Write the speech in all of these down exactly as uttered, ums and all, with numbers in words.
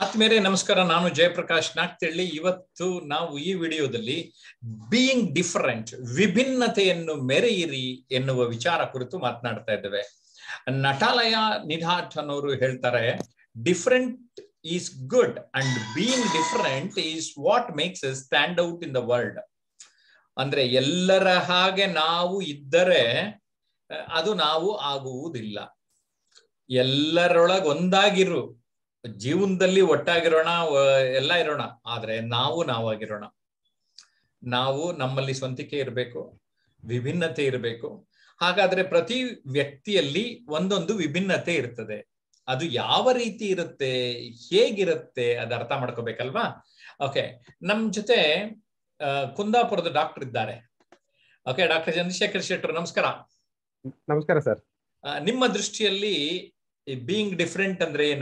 ಆತ್ಮೀಯರೇ ನಮಸ್ಕಾರ. ನಾನು ಜಯಪ್ರಕಾಶ್ ನಾಗ್ತಿಹಳ್ಳಿ. ಇವತ್ತು ನಾವು ಈ ವಿಡಿಯೋದಲ್ಲಿ ಬೀಯಿಂಗ್ ಡಿಫರೆಂಟ್, ವಿಭಿನ್ನತೆಯನ್ನು ಮೆರೆಯಿರಿ ಎನ್ನುವ ವಿಚಾರ ಕುರಿತು ಮಾತನಾಡ್ತಾ ಇದ್ದೇವೆ. ನಟಾಲಯ ನಿಧಾಟ್ ಅನ್ನೋರು ಹೇಳ್ತಾರೆ, different is good and being different is what makes us stand out in the world. ಅಂದ್ರೆ ಎಲ್ಲರ ಹಾಗೆ ನಾವು ಇದ್ದರೆ ಅದು ನಾವು ಆಗುವುದಿಲ್ಲ. ಎಲ್ಲರೊಳಗೆ ಒಂದಾಗಿರು, ಜೀವನದಲ್ಲಿ ಒಟ್ಟಾಗಿರೋಣ, ಎಲ್ಲ ಇರೋಣ, ಆದ್ರೆ ನಾವು ನಾವಾಗಿರೋಣ. ನಾವು ನಮ್ಮಲ್ಲಿ ಸ್ವಂತಿಕೆ ಇರಬೇಕು, ವಿಭಿನ್ನತೆ ಇರಬೇಕು. ಹಾಗಾದ್ರೆ ಪ್ರತಿ ವ್ಯಕ್ತಿಯಲ್ಲಿ ಒಂದೊಂದು ವಿಭಿನ್ನತೆ ಇರ್ತದೆ. ಅದು ಯಾವ ರೀತಿ ಇರುತ್ತೆ, ಹೇಗಿರುತ್ತೆ, ಅದು ಅರ್ಥ ಮಾಡ್ಕೋಬೇಕಲ್ವಾ? ಓಕೆ, ನಮ್ ಜೊತೆ ಕುಂದಾಪುರದ ಡಾಕ್ಟರ್ ಇದ್ದಾರೆ. ಓಕೆ, ಡಾಕ್ಟರ್ ಚಂದ್ರಶೇಖರ್ ಶೆಟ್ಟರು, ನಮಸ್ಕಾರ. ನಮಸ್ಕಾರ ಸರ್. ನಿಮ್ಮ ದೃಷ್ಟಿಯಲ್ಲಿ ಬೀಯಿಂಗ್ ಡಿಫರೆಂಟ್ ಅಂದ್ರೆ ಏನು?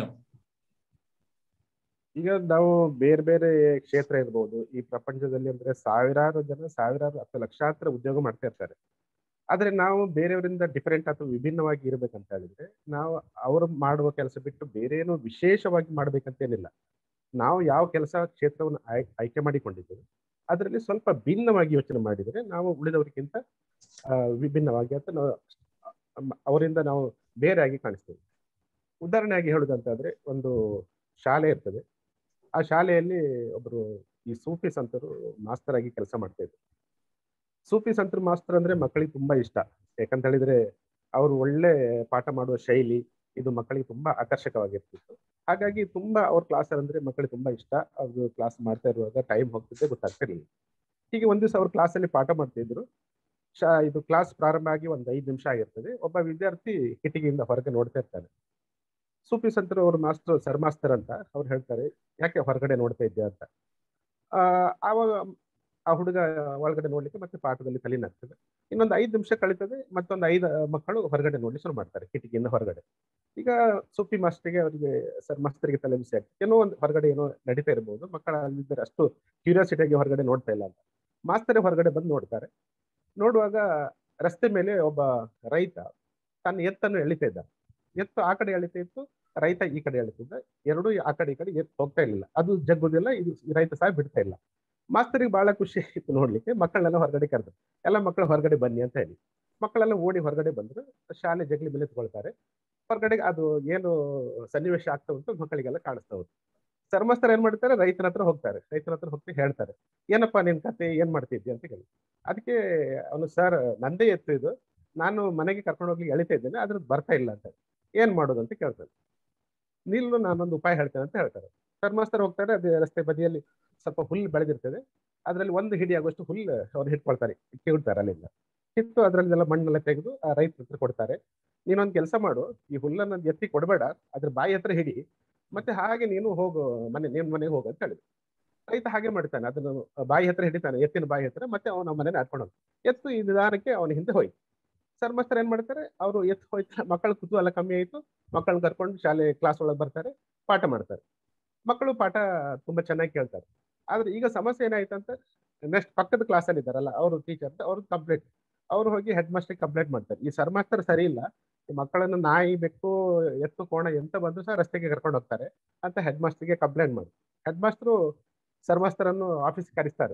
ಈಗ ನಾವು ಬೇರೆ ಬೇರೆ ಕ್ಷೇತ್ರ ಇರ್ಬೋದು ಈ ಪ್ರಪಂಚದಲ್ಲಿ, ಅಂದ್ರೆ ಸಾವಿರಾರು ಜನ ಸಾವಿರಾರು ಅಥವಾ ಲಕ್ಷಾಂತರ ಉದ್ಯೋಗ ಮಾಡ್ತಾ ಇರ್ತಾರೆ. ಆದ್ರೆ ನಾವು ಬೇರೆಯವರಿಂದ ಡಿಫರೆಂಟ್ ಅಥವಾ ವಿಭಿನ್ನವಾಗಿ ಇರ್ಬೇಕಂತ ಹೇಳಿದ್ರೆ ನಾವು ಅವರು ಮಾಡುವ ಕೆಲಸ ಬಿಟ್ಟು ಬೇರೆ ಏನು ವಿಶೇಷವಾಗಿ ಮಾಡ್ಬೇಕಂತೇನಿಲ್ಲ. ನಾವು ಯಾವ ಕೆಲಸ ಕ್ಷೇತ್ರವನ್ನು ಆಯ್ ಆಯ್ಕೆ ಮಾಡಿಕೊಂಡಿದ್ದೇವೆ ಅದರಲ್ಲಿ ಸ್ವಲ್ಪ ಭಿನ್ನವಾಗಿ ಯೋಚನೆ ಮಾಡಿದರೆ ನಾವು ಉಳಿದವರಿಗಿಂತ ವಿಭಿನ್ನವಾಗಿ ಅಂತ ನಾವು ಅವರಿಂದ ನಾವು ಬೇರೆಯಾಗಿ ಕಾಣಿಸ್ತೇವೆ. ಉದಾಹರಣೆಯಾಗಿ ಹೇಳುದಂತಾದ್ರೆ, ಒಂದು ಶಾಲೆ ಇರ್ತದೆ. ಆ ಶಾಲೆಯಲ್ಲಿ ಒಬ್ಬರು ಈ ಸೂಫಿ ಸಂತರು ಮಾಸ್ತರ್ ಆಗಿ ಕೆಲಸ ಮಾಡ್ತಾ ಇದ್ರು. ಸೂಫಿ ಸಂತರು ಮಾಸ್ತರ್ ಅಂದ್ರೆ ಮಕ್ಕಳಿಗೆ ತುಂಬಾ ಇಷ್ಟ. ಯಾಕಂತ ಹೇಳಿದ್ರೆ ಅವರು ಒಳ್ಳೆ ಪಾಠ ಮಾಡುವ ಶೈಲಿ ಇದು ಮಕ್ಕಳಿಗೆ ತುಂಬಾ ಆಕರ್ಷಕವಾಗಿರ್ತಿತ್ತು. ಹಾಗಾಗಿ ತುಂಬಾ ಅವ್ರ ಕ್ಲಾಸ್ ಅಂದ್ರೆ ಮಕ್ಕಳಿಗೆ ತುಂಬಾ ಇಷ್ಟ. ಅವ್ರು ಕ್ಲಾಸ್ ಮಾಡ್ತಾ ಇರುವಾಗ ಟೈಮ್ ಹೋಗ್ತಿದ್ದೆ ಗೊತ್ತಾಗ್ತಿರ್ಲಿಲ್ಲ. ಹೀಗೆ ಒಂದ್ ದಿವಸ ಅವ್ರ ಕ್ಲಾಸಲ್ಲಿ ಪಾಠ ಮಾಡ್ತಾ ಇದ್ರು. ಶಾ ಇದು ಕ್ಲಾಸ್ ಪ್ರಾರಂಭ ಆಗಿ ಒಂದ್ ಐದು ನಿಮಿಷ ಆಗಿರ್ತದೆ. ಒಬ್ಬ ವಿದ್ಯಾರ್ಥಿ ಕಿಟಕಿಯಿಂದ ಹೊರಗೆ ನೋಡ್ತಾ ಇರ್ತಾನೆ. ಸೂಫಿ ಸಂತರು ಅವ್ರ ಮಾಸ್ಟರ್ ಸರ್ ಮಾಸ್ತರ್ ಅಂತ ಅವ್ರು ಹೇಳ್ತಾರೆ, ಯಾಕೆ ಹೊರಗಡೆ ನೋಡ್ತಾ ಇದ್ದೆ ಅಂತ. ಆ ಆವಾಗ ಆ ಹುಡುಗ ಒಳಗಡೆ ನೋಡ್ಲಿಕ್ಕೆ ಮತ್ತೆ ಪಾಠದಲ್ಲಿ ತಲೆನಾಗ್ತದೆ. ಇನ್ನೊಂದು ಐದು ನಿಮಿಷ ಕಳೀತದೆ, ಮತ್ತೊಂದು ಐದು ಮಕ್ಕಳು ಹೊರಗಡೆ ನೋಡ್ಲಿಕ್ಕೆ ಶುರು ಮಾಡ್ತಾರೆ ಕಿಟಕಿಯಿಂದ ಹೊರಗಡೆ. ಈಗ ಸೂಫಿ ಮಾಸ್ಟರ್ಗೆ ಅವರಿಗೆ ಸರ್ ಮಾಸ್ತರ್ಗೆ ತಲೆ ಬಿಸಿ ಆಗ್ತದೆ. ಏನೋ ಒಂದು ಹೊರಗಡೆ ಏನೋ ನಡೀತಾ ಇರ್ಬೋದು, ಮಕ್ಕಳ ಅಲ್ಲಿದ್ದರೆ ಅಷ್ಟು ಕ್ಯೂರಿಯಾಸಿಟಿಯಾಗಿ ಹೊರಗಡೆ ನೋಡ್ತಾ ಇಲ್ಲ ಅಂತ. ಮಾಸ್ತರೇ ಹೊರಗಡೆ ಬಂದು ನೋಡ್ತಾರೆ. ನೋಡುವಾಗ ರಸ್ತೆ ಮೇಲೆ ಒಬ್ಬ ರೈತ ತನ್ನ ಎತ್ತನ್ನು ಎಳಿತಾ ಇದ್ದ. ಎತ್ತು ಆ ಕಡೆ ಎಳಿತಾ ಇತ್ತು, ರೈತ ಈ ಕಡೆ ಎಳಿತಿದ್ದ. ಎರಡೂ ಆ ಕಡೆ ಈ ಕಡೆ ಎತ್ತು ಹೋಗ್ತಾ ಇರ್ಲಿಲ್ಲ. ಅದು ಜಗ್ಗುದಿಲ್ಲ, ಇದು ರೈತ ಸಹ ಬಿಡ್ತಾ ಇಲ್ಲ. ಮಾಸ್ತರಿಗೆ ಬಹಳ ಖುಷಿ ಇತ್ತು ನೋಡ್ಲಿಕ್ಕೆ. ಮಕ್ಕಳನ್ನೆಲ್ಲ ಹೊರಗಡೆ ಕರೆದ್ರು. ಎಲ್ಲ ಮಕ್ಕಳು ಹೊರಗಡೆ ಬನ್ನಿ ಅಂತ ಹೇಳಿ ಮಕ್ಕಳೆಲ್ಲ ಓಡಿ ಹೊರಗಡೆ ಬಂದ್ರು. ಶಾಲೆ ಜಗಲಿ ಮೇಲೆ ತಗೊಳ್ತಾರೆ. ಹೊರಗಡೆ ಅದು ಏನು ಸನ್ನಿವೇಶ ಆಗ್ತಾ ಉಂಟು ಮಕ್ಕಳಿಗೆಲ್ಲ ಕಾಣಿಸ್ತಾ ಉಂಟು. ಸರ್ಮಾಸ್ತರ್ ಏನ್ ಮಾಡ್ತಾರೆ, ರೈತನ ಹತ್ರ ಹೋಗ್ತಾರೆ. ರೈತನ ಹತ್ರ ಹೋಗ್ತಿ ಹೇಳ್ತಾರೆ, ಏನಪ್ಪಾ ನಿನ್ ಕತೆ, ಏನ್ ಮಾಡ್ತಿದ್ದಿ ಅಂತ ಹೇಳಿ. ಅದಕ್ಕೆ ಅವನು, ಸರ್ ನಂದೇ ಎತ್ತು ಇದು, ನಾನು ಮನೆಗೆ ಕರ್ಕೊಂಡು ಹೋಗ್ಲಿಕ್ಕೆ ಎಳಿತಾ ಇದ್ದೇನೆ, ಅದ್ರದ್ದು ಬರ್ತಾ ಇಲ್ಲ ಅಂತ. ಏನ್ ಮಾಡೋದು ಅಂತ ಕೇಳ್ತಾರೆ. ನಿಲ್ಲು, ನಾನೊಂದು ಉಪಾಯ ಹೇಳ್ತೇನೆ ಅಂತ ಹೇಳ್ತಾರೆ. ಸರ್ಮಾಸ್ತರ್ ಹೋಗ್ತಾರೆ. ಅದೇ ರಸ್ತೆ ಬದಿಯಲ್ಲಿ ಸ್ವಲ್ಪ ಹುಲ್ಲು ಬೆಳೆದಿರ್ತದೆ. ಅದ್ರಲ್ಲಿ ಒಂದು ಹಿಡಿ ಆಗುವಷ್ಟು ಹುಲ್ಲು ಅವ್ರು ಹಿಡ್ಕೊಳ್ತಾರೆ, ಕಿಡ್ತಾರೆ. ಅಲ್ಲಿಂದ ಕಿತ್ತು ಅದರಲ್ಲೆಲ್ಲ ಮಣ್ಣೆಲ್ಲ ತೆಗೆದು ಆ ರೈತ ಹತ್ರ ಕೊಡ್ತಾರೆ. ನೀನೊಂದು ಕೆಲಸ ಮಾಡು, ಈ ಹುಲ್ಲನ್ನ ಎತ್ತಿ ಕೊಡಬೇಡ, ಅದ್ರ ಬಾಯಿ ಹತ್ರ ಹಿಡಿ, ಮತ್ತೆ ಹಾಗೆ ನೀನು ಹೋಗು ಮನೆ, ನಿನ್ ಮನೆಗೆ ಹೋಗು ಅಂತ ಹೇಳಿದ್ರು. ರೈತ ಹಾಗೆ ಮಾಡ್ತಾನೆ. ಅದನ್ನು ಬಾಯಿ ಹತ್ರ ಹಿಡಿತಾನೆ, ಎತ್ತಿನ ಬಾಯಿ ಹತ್ರ. ಮತ್ತೆ ಅವನ ಮನೇನ ಹಾಕೊಂಡು ಹೋಗ್ತಾನೆ. ಎತ್ತು ಈ ನಿಧಾನಕ್ಕೆ ಅವನ ಹಿಂದೆ ಹೋಯ್ತು. ಸರ್ ಮಾಸ್ತರ್ ಏನ್ ಮಾಡ್ತಾರೆ, ಅವರು ಎತ್ತು ಹೋಯ್ತು. ಮಕ್ಕಳ ಕುತೂಹಲ ಕಮ್ಮಿ ಆಯ್ತು. ಮಕ್ಕಳನ್ನ ಕರ್ಕೊಂಡು ಶಾಲೆ ಕ್ಲಾಸ್ ಒಳಗೆ ಬರ್ತಾರೆ, ಪಾಠ ಮಾಡ್ತಾರೆ. ಮಕ್ಕಳು ಪಾಠ ತುಂಬಾ ಚೆನ್ನಾಗಿ ಕೇಳ್ತಾರೆ. ಆದ್ರೆ ಈಗ ಸಮಸ್ಯೆ ಏನಾಯ್ತು ಅಂತ, ನೆಕ್ಸ್ಟ್ ಪಕ್ಕದ ಕ್ಲಾಸಲ್ಲಿ ಇದ್ದಾರಲ್ಲ ಅವರು ಟೀಚರ್, ಅವ್ರು ಕಂಪ್ಲೇಂಟ್ ಅವ್ರು ಹೋಗಿ ಹೆಡ್ ಮಾಸ್ಟರ್ ಕಂಪ್ಲೇಂಟ್ ಮಾಡ್ತಾರೆ. ಈ ಸರ್ ಮಾಸ್ತರ್ ಸರಿ ಇಲ್ಲ, ಈ ಮಕ್ಕಳನ್ನು ನಾಯಿ, ಬೆಕ್ಕು, ಎತ್ತು, ಕೋಣ ಎಂತ ಬಂದ್ರು ಸಹ ರಸ್ತೆಗೆ ಕರ್ಕೊಂಡು ಹೋಗ್ತಾರೆ ಅಂತ ಹೆಡ್ ಮಾಸ್ಟರ್ಗೆ ಕಂಪ್ಲೇಂಟ್ ಮಾಡಿ. ಹೆಡ್ ಮಾಸ್ಟರು ಸರ್ ಮಾಸ್ತರನ್ನು ಆಫೀಸ್ ಕರೆಸ್ತಾರೆ.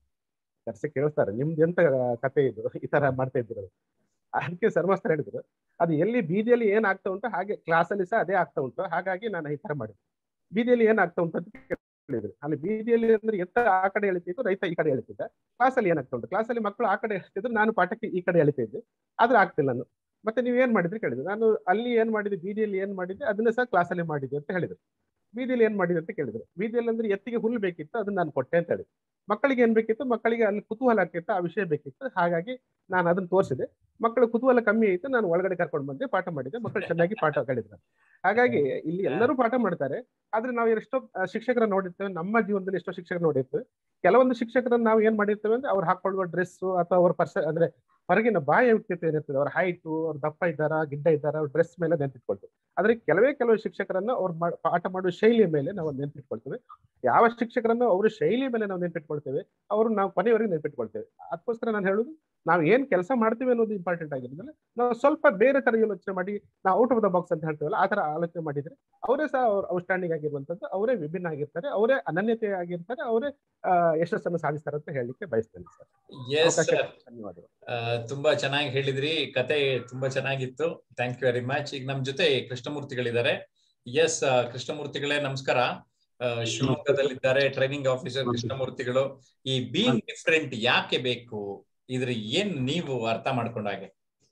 ಕರೆಸಿ ಕೇಳಿಸ್ತಾರೆ, ನಿಮ್ದು ಎಂತ ಕತೆ ಇದು, ಈ ತರ ಮಾಡ್ತಾ ಇದ್ರು. ಅದಕ್ಕೆ ಸರ್ ಮಾಸ್ತರ್ ಹೇಳಿದ್ರು, ಅದು ಎಲ್ಲಿ ಬೀದಿಯಲ್ಲಿ ಏನ್ ಆಗ್ತಾ ಉಂಟು ಹಾಗೆ ಕ್ಲಾಸಲ್ಲಿ ಸಹ ಅದೇ ಆಗ್ತಾ ಉಂಟು, ಹಾಗಾಗಿ ನಾನು ಈ ತರ ಮಾಡಿದ್ದೆ. ಬೀದಿಯಲ್ಲಿ ಏನ್ ಆಗ್ತಾ ಉಂಟು ಅಂತ ಕೇಳಿದ್ರು. ಅಲ್ಲಿ ಬೀದಿಯಲ್ಲಿ ಅಂದ್ರೆ ಎತ್ತ ಆ ಕಡೆ ಎಳಿತಿದ್ದು, ರೈತ ಈ ಕಡೆ ಎಳಿತಿದ್ದ. ಕ್ಲಾಸಲ್ಲಿ ಏನಾಗ್ತಾ ಉಂಟು, ಕ್ಲಾಸಲ್ಲಿ ಮಕ್ಕಳು ಆ ಕಡೆ ಎಳಿತಿದ್ರು, ನಾನು ಪಾಠಕ್ಕೆ ಈ ಕಡೆ ಎಳಿತಾ ಇದ್ದೆ, ಆದ್ರೆ ಆಗ್ತಿಲ್ಲ. ನಾನು ಮತ್ತೆ ನೀವು ಏನ್ ಮಾಡಿದ್ರಿ ಕೇಳಿದ್ರು. ನಾನು ಅಲ್ಲಿ ಏನ್ ಮಾಡಿದ್ದೆ, ಬೀದಿಯಲ್ಲಿ ಏನ್ ಮಾಡಿದ್ದೆ ಅದನ್ನ ಸಹ ಕ್ಲಾಸಲ್ಲಿ ಮಾಡಿದ್ದೆ ಅಂತ ಹೇಳಿದ್ರು. ಬೀದಿಯಲ್ಲಿ ಏನ್ ಮಾಡಿದೆ ಅಂತ ಕೇಳಿದ್ರು. ಬೀದಿಯಲ್ಲಿ ಅಂದ್ರೆ ಎತ್ತಿಗೆ ಹುಲ್ಲು ಬೇಕಿತ್ತು, ಅದನ್ನ ನಾನು ಕೊಟ್ಟೆ ಅಂತ ಹೇಳಿ. ಮಕ್ಕಳಿಗೆ ಏನ್ ಬೇಕಿತ್ತು, ಮಕ್ಕಳಿಗೆ ಅಲ್ಲಿ ಕುತೂಹಲ ಆಗ್ತಿತ್ತು, ಆ ವಿಷಯ ಬೇಕಿತ್ತು, ಹಾಗಾಗಿ ನಾನು ಅದನ್ನ ತೋರಿಸಿದೆ. ಮಕ್ಕಳು ಕುತೂಹಲ ಕಮ್ಮಿ ಆಯ್ತು, ನಾನು ಒಳಗಡೆ ಕರ್ಕೊಂಡು ಬಂದೆ, ಪಾಠ ಮಾಡಿದ್ದೆ. ಮಕ್ಕಳು ಚೆನ್ನಾಗಿ ಪಾಠ ಕಲಿದ್ರು. ಹಾಗಾಗಿ ಇಲ್ಲಿ ಎಲ್ಲರೂ ಪಾಠ ಮಾಡ್ತಾರೆ. ಆದ್ರೆ ನಾವು ಎಷ್ಟೋ ಶಿಕ್ಷಕರ ನೋಡಿರ್ತೇವೆ, ನಮ್ಮ ಜೀವನದಲ್ಲಿ ಎಷ್ಟೋ ಶಿಕ್ಷಕರು ನೋಡಿರ್ತೇವೆ. ಕೆಲವೊಂದು ಶಿಕ್ಷಕರನ್ನ ನಾವು ಏನ್ ಮಾಡಿರ್ತೇವೆ ಅಂದ್ರೆ, ಅವ್ರು ಹಾಕೊಳ್ಳುವ ಡ್ರೆಸ್ ಅಥವಾ ಅವ್ರ ಪರ್ಸ ಅಂದ್ರೆ ಹೊರಗಿನ ಬಾಹ್ಯ ವ್ಯಕ್ತಿತ್ವ ಏನಿರ್ತದೆ, ಅವ್ರ ಹೈಟು, ಅವ್ರ ದಪ್ಪ ಇದ್ದಾರಾ, ಗಿಡ್ಡ ಇದ್ದಾರಾ, ಅವ್ರ ಡ್ರೆಸ್ ಮೇಲೆ ನೆನ್ಪಿಟ್ಕೊಳ್ತೇವೆ. ಆದ್ರೆ ಕೆಲವೇ ಕೆಲವು ಶಿಕ್ಷಕರನ್ನ ಅವ್ರು ಪಾಠ ಮಾಡುವ ಶೈಲಿಯ ಮೇಲೆ ನಾವು ನೆನ್ಪಿಟ್ಕೊಳ್ತೇವೆ. ಯಾವ ಶಿಕ್ಷಕರನ್ನು ಅವ್ರ ಶೈಲಿಯ ಮೇಲೆ ನಾವು ನೆನ್ಪಿಟ್ಕೊಳ್ತೇವೆ, ಅವ್ರು ನಾವು ಕೊನೆಯವರೆಗೆ ನೆನ್ಪಿಟ್ಕೊಳ್ತೇವೆ. ಅದಕ್ಕೋಸ್ಕರ ನಾನು ಹೇಳುದು, ನಾವು ಏನ್ ಕೆಲಸ ಮಾಡ್ತೀವಿ ಅನ್ನೋದು ಇಂಪಾರ್ಟೆಂಟ್ ಆಗಿರೋದಿಲ್ಲ. ನಾವು ಸ್ವಲ್ಪ ಬೇರೆ ತರ ಯೋಚನೆ ಮಾಡಿ, ನಾವು ಔಟ್ ಆಫ್ ದ ಬಾಕ್ಸ್ ಅಂತ ಹೇಳ್ತೀವಲ್ಲ, ಆ ತರ ಆಲೋಚನೆ ಮಾಡಿದ್ರೆ ಅವರೇ ಸಹ ಔಟ್ಸ್ಟ್ಯಾಂಡಿಂಗ್ ಆಗಿರುವಂತದ್ದು, ಅವರೇ ವಿಭಿನ್ನ ಆಗಿರ್ತಾರೆ, ಅವರೇ ಅನನ್ಯತೆ ಆಗಿರ್ತಾರೆ, ಅವರೇ ಯಶಸ್ಸನ್ನು ಸಾಧಿಸ್ತಾರೆ ಅಂತ ಹೇಳಲಿಕ್ಕೆ ಬಯಸ್ತೇನೆ ಸರ್. ಎಸ್ ಸರ್, ಧನ್ಯವಾದಗಳು. ತುಂಬಾ ಚೆನ್ನಾಗಿ ಹೇಳಿದ್ರಿ, ಕತೆ ತುಂಬಾ ಚೆನ್ನಾಗಿತ್ತು. Thank you very much. ಈಗ ನಮ್ ಜೊತೆ ಕೃಷ್ಣಮೂರ್ತಿಗಳಿದ್ದಾರೆ. ಎಸ್ ಕೃಷ್ಣಮೂರ್ತಿಗಳೇ ನಮಸ್ಕಾರ. ಶಿವಮೊಗ್ಗದಲ್ಲಿದ್ದಾರೆ, ಟ್ರೈನಿಂಗ್ ಆಫೀಸರ್ ಕೃಷ್ಣಮೂರ್ತಿಗಳು. ಈ ಬೀಯಿಂಗ್ ಡಿಫ್ರೆಂಟ್ ಯಾಕೆ ಬೇಕು, ಇದ್ರ ಏನ್ ನೀವು ಅರ್ಥ ಮಾಡ್ಕೊಂಡಾಗೆ?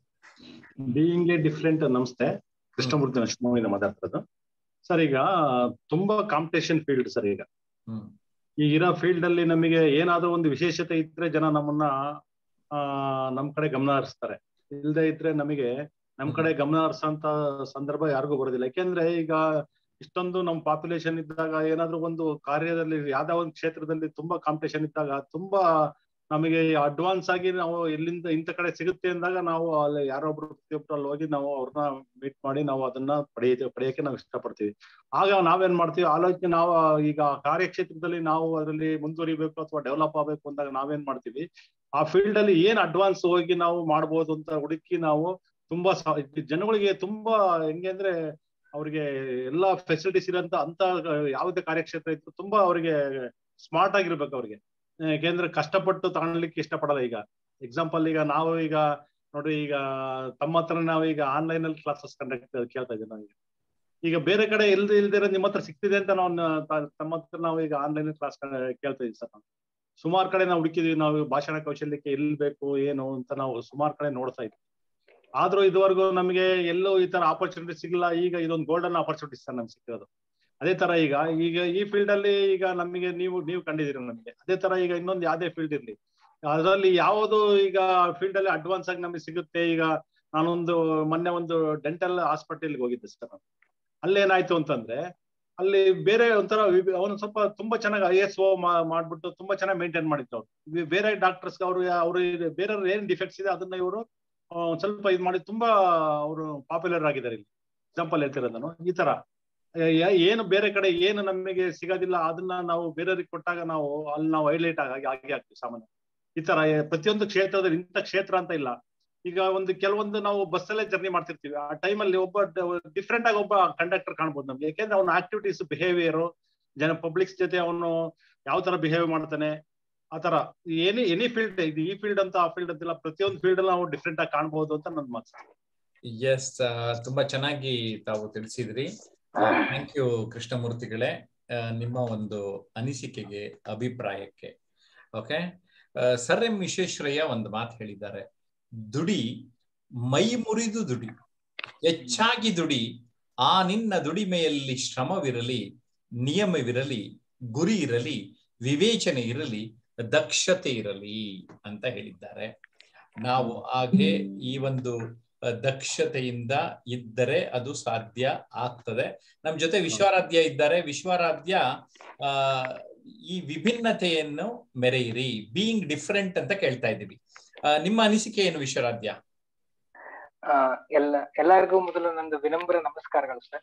Being different. ನಮಸ್ತೆ, ಕೃಷ್ಣಮೂರ್ತಿ ಶಿವಮೊಗ್ಗದಿಂದ ಮಾತಾಡ್ತಿರೋದು ಸರ್. ಈಗ ತುಂಬಾ ಕಾಂಪಿಟೇಷನ್ ಫೀಲ್ಡ್ ಸರ್. ಈಗ ಈಗಿರೋ ಫೀಲ್ಡ್ ಅಲ್ಲಿ ನಮಗೆ ಏನಾದ್ರೂ ಒಂದು ವಿಶೇಷತೆ ಇದ್ರೆ ಜನ ನಮ್ಮನ್ನ ಆ ನಮ್ ಕಡೆ ಗಮನ ಹರಿಸ್ತಾರೆ. ಇಲ್ದೇ ಇದ್ರೆ ನಮಗೆ ನಮ್ ಕಡೆ ಗಮನ ಹರಿಸೋಂತ ಸಂದರ್ಭ ಯಾರಿಗೂ ಬರೋದಿಲ್ಲ. ಯಾಕೆಂದ್ರೆ ಈಗ ಇಷ್ಟೊಂದು ನಮ್ ಪಾಪ್ಯುಲೇಷನ್ ಇದ್ದಾಗ, ಏನಾದ್ರೂ ಒಂದು ಕಾರ್ಯದಲ್ಲಿ ಯಾವ್ದೋ ಒಂದು ಕ್ಷೇತ್ರದಲ್ಲಿ ತುಂಬಾ ಕಾಂಪಿಟೇಷನ್ ಇದ್ದಾಗ, ತುಂಬಾ ನಮಗೆ ಅಡ್ವಾನ್ಸ್ ಆಗಿ ನಾವು ಎಲ್ಲಿಂದ ಇಂಥ ಕಡೆ ಸಿಗುತ್ತೆ ಅಂದಾಗ ನಾವು ಅಲ್ಲಿ ಯಾರೊಬ್ರು ಪ್ರತಿಯೊಬ್ರು ಅಲ್ಲಿ ಹೋಗಿ ನಾವು ಅವ್ರನ್ನ ಮೀಟ್ ಮಾಡಿ ನಾವು ಅದನ್ನ ಪಡೆಯ ಪಡೆಯಕ್ಕೆ ನಾವು ಇಷ್ಟಪಡ್ತೀವಿ. ಆಗ ನಾವೇನ್ ಮಾಡ್ತೀವಿ, ಆಲೋಚನೆ ನಾವು ಈಗ ಕಾರ್ಯಕ್ಷೇತ್ರದಲ್ಲಿ ನಾವು ಅದರಲ್ಲಿ ಮುಂದುವರಿಬೇಕು ಅಥವಾ ಡೆವಲಪ್ ಆಗ್ಬೇಕು ಅಂದಾಗ ನಾವೇನ್ ಮಾಡ್ತೀವಿ, ಆ ಫೀಲ್ಡ್ ಅಲ್ಲಿ ಏನ್ ಅಡ್ವಾನ್ಸ್ ಹೋಗಿ ನಾವು ಮಾಡ್ಬೋದು ಅಂತ ಹುಡುಕಿ ನಾವು ತುಂಬಾ ಜನಗಳಿಗೆ ತುಂಬಾ ಹೆಂಗೆ ಅಂದ್ರೆ ಅವ್ರಿಗೆ ಎಲ್ಲಾ ಫೆಸಿಲಿಟೀಸ್ ಇರೋಂತ ಅಂತ ಯಾವುದೇ ಕಾರ್ಯಕ್ಷೇತ್ರ ಇತ್ತು ತುಂಬಾ ಅವ್ರಿಗೆ ಸ್ಮಾರ್ಟ್ ಆಗಿರ್ಬೇಕು ಅವ್ರಿಗೆ. ಯಾಕೆಂದ್ರೆ ಕಷ್ಟಪಟ್ಟು ತಗೊಳ್ಲಿಕ್ಕೆ ಇಷ್ಟಪಡಲ್ಲ. ಈಗ ಎಕ್ಸಾಂಪಲ್, ಈಗ ನಾವು ಈಗ ನೋಡ್ರಿ, ಈಗ ತಮ್ಮ ಹತ್ರ ನಾವು ಈಗ ಆನ್ಲೈನ್ ಅಲ್ಲಿ ಕ್ಲಾಸಸ್ ಕಂಡಕ್ಟ್ ಕೇಳ್ತಾ ಇದ್ದೀವಿ. ನಾವು ಈಗ ಬೇರೆ ಕಡೆ ಇಲ್ದ ಇಲ್ದಿರ ನಿಮ್ಮ ಹತ್ರ ಸಿಗ್ತಿದೆ ಅಂತ ನಾವು ತಮ್ಮ ಹತ್ರ ನಾವು ಈಗ ಆನ್ಲೈನ್ ಕ್ಲಾಸ್ ಕೇಳ್ತಾ ಇದೀವಿ ಸರ್. ನಾವು ಸುಮಾರು ಕಡೆ ನಾವು ಹುಡುಕಿದೀವಿ, ನಾವು ಭಾಷಣ ಕೌಶಲ್ಯಕ್ಕೆ ಎಲ್ಲಿ ಬೇಕು ಏನು ಅಂತ ನಾವು ಸುಮಾರು ಕಡೆ ನೋಡ್ತಾ ಇದ್ವಿ. ಆದ್ರೂ ಇದುವರೆಗೂ ನಮಗೆ ಎಲ್ಲೂ ಈ ತರ ಆಪರ್ಚುನಿಟಿ ಸಿಗಲ್ಲ. ಈಗ ಇದೊಂದು ಗೋಲ್ಡನ್ ಆಪರ್ಚುನಿಟಿ ಸರ್ ನಮ್ಗೆ ಸಿಕ್ಕಿರೋದು. ಅದೇ ತರ ಈಗ ಈಗ ಈ ಫೀಲ್ಡ್ ಅಲ್ಲಿ ಈಗ ನಮಗೆ ನೀವು ನೀವು ಕಂಡಿದ್ದೀರಿ ನಮಗೆ. ಅದೇ ತರ ಈಗ ಇನ್ನೊಂದು ಯಾವ್ದೇ ಫೀಲ್ಡ್ ಇರ್ಲಿ, ಅದರಲ್ಲಿ ಯಾವುದು ಈಗ ಫೀಲ್ಡ್ ಅಲ್ಲಿ ಅಡ್ವಾನ್ಸ್ ಆಗಿ ನಮಗೆ ಸಿಗುತ್ತೆ. ಈಗ ನಾನೊಂದು ಮೊನ್ನೆ ಒಂದು ಡೆಂಟಲ್ ಹಾಸ್ಪಿಟಲ್ಗೆ ಹೋಗಿದ್ದೆ ಸರ್. ಅಲ್ಲೇನಾಯ್ತು ಅಂತಂದ್ರೆ, ಅಲ್ಲಿ ಬೇರೆ ಒಂಥರ ಅವನು ಸ್ವಲ್ಪ ತುಂಬಾ ಚೆನ್ನಾಗಿ ಐ ಎಸ್ ಓ ಮಾಡ್ಬಿಟ್ಟು ತುಂಬಾ ಚೆನ್ನಾಗಿ ಮೇಂಟೈನ್ ಮಾಡಿದ್ರು ಅವ್ರು. ಬೇರೆ ಡಾಕ್ಟರ್ಸ್ ಅವರು ಅವರು ಬೇರೆ ಏನ್ ಡಿಫೆಕ್ಟ್ಸ್ ಇದೆ ಅದನ್ನ ಇವರು ಸ್ವಲ್ಪ ಇದು ಮಾಡಿ ತುಂಬಾ ಅವರು ಪಾಪ್ಯುಲರ್ ಆಗಿದ್ದಾರೆ. ಇಲ್ಲಿ ಎಕ್ಸಾಂಪಲ್ ಹೇಳ್ತಿರೋದು ನಾನು. ಈ ತರ ಏನು ಬೇರೆ ಕಡೆ ಏನು ನಮಗೆ ಸಿಗೋದಿಲ್ಲ ಅದನ್ನ ನಾವು ಬೇರೆಯವ್ರಿಗೆ ಕೊಟ್ಟಾಗ ನಾವು ಅಲ್ಲಿ ನಾವು ಹೈಲೈಟ್ ಆಗಿ ಆಗಿ ಆಗ್ತೀವಿ ಸಾಮಾನ್ಯ. ಈ ತರ ಪ್ರತಿಯೊಂದು ಕ್ಷೇತ್ರದಲ್ಲಿ ಇಂಥ ಕ್ಷೇತ್ರ ಅಂತ ಇಲ್ಲ. ಈಗ ಒಂದು ಕೆಲವೊಂದು ನಾವು ಬಸ್ಸಲ್ಲೇ ಜರ್ನಿ ಮಾಡ್ತಿರ್ತೀವಿ, ಆ ಟೈಮಲ್ಲಿ ಒಬ್ಬ ಡಿಫ್ರೆಂಟ್ ಆಗಿ ಒಬ್ಬ ಕಂಡಕ್ಟರ್ ಕಾಣ್ಬೋದು ನಮ್ಗೆ. ಯಾಕೆಂದ್ರೆ ಅವನ ಆಕ್ಟಿವಿಟೀಸ್, ಬಿಹೇವಿಯರ್, ಜನ ಪಬ್ಲಿಕ್ಸ್ ಜೊತೆ ಅವನು ಯಾವ ತರ ಬಿಹೇವ್ ಮಾಡ್ತಾನೆ, ಆ ತರ ಎನಿ ಎನಿ ಫೀಲ್ಡ್ ಇದು ಈ ಫೀಲ್ಡ್ ಅಂತ ಆ ಫೀಲ್ಡ್ ಅಂತಿಲ್ಲ, ಪ್ರತಿಯೊಂದು ಫೀಲ್ಡ್ ನಾವು ಡಿಫ್ರೆಂಟ್ ಆಗಿ ಕಾಣ್ಬೋದು ಅಂತ ನನ್ನ ಮಾತು. ಎಸ್, ತುಂಬಾ ಚೆನ್ನಾಗಿ ತಾವು ತಿಳಿಸಿದ್ರಿ. ಥ್ಯಾಂಕ್ ಯು ಕೃಷ್ಣಮೂರ್ತಿಗಳೇ, ನಿಮ್ಮ ಒಂದು ಅನಿಸಿಕೆಗೆ, ಅಭಿಪ್ರಾಯಕ್ಕೆ. ಓಕೆ, ಸರ್ ಎಂ ವಿಶ್ವೇಶ್ವರಯ್ಯ ಒಂದು ಮಾತು ಹೇಳಿದ್ದಾರೆ, ದುಡಿ, ಮೈ ಮುರಿದು ದುಡಿ, ಹೆಚ್ಚಾಗಿ ದುಡಿ, ಆ ನಿನ್ನ ದುಡಿಮೆಯಲ್ಲಿ ಶ್ರಮವಿರಲಿ, ನಿಯಮವಿರಲಿ, ಗುರಿ ಇರಲಿ, ವಿವೇಚನೆ ಇರಲಿ, ದಕ್ಷತೆ ಇರಲಿ ಅಂತ ಹೇಳಿದ್ದಾರೆ. ನಾವು ಹಾಗೆ ಈ ಒಂದು ದಕ್ಷತೆಯಿಂದ ಇದ್ದರೆ ಅದು ಸಾಧ್ಯ ಆಗ್ತದೆ. ನಮ್ ಜೊತೆ ವಿಶ್ವಾರಾಧ್ಯ ಇದ್ದಾರೆ. ವಿಶ್ವಾರಾಧ್ಯ, ಆ ಈ ವಿಭಿನ್ನತೆಯನ್ನು ಮೆರೆಯಿರಿ, ಬೀಯಿಂಗ್ ಡಿಫರೆಂಟ್ ಅಂತ ಕೇಳ್ತಾ ಇದ್ದೀವಿ. ನಿಮ್ಮ ಅನಿಸಿಕೆ ಏನು ವಿಶ್ವರಾಧ್ಯ? ಆ ಎಲ್ಲ ಎಲ್ಲರಿಗೂ ಮೊದಲು ನಂದು ವಿನಮ್ರ ನಮಸ್ಕಾರಗಳು ಸರ್.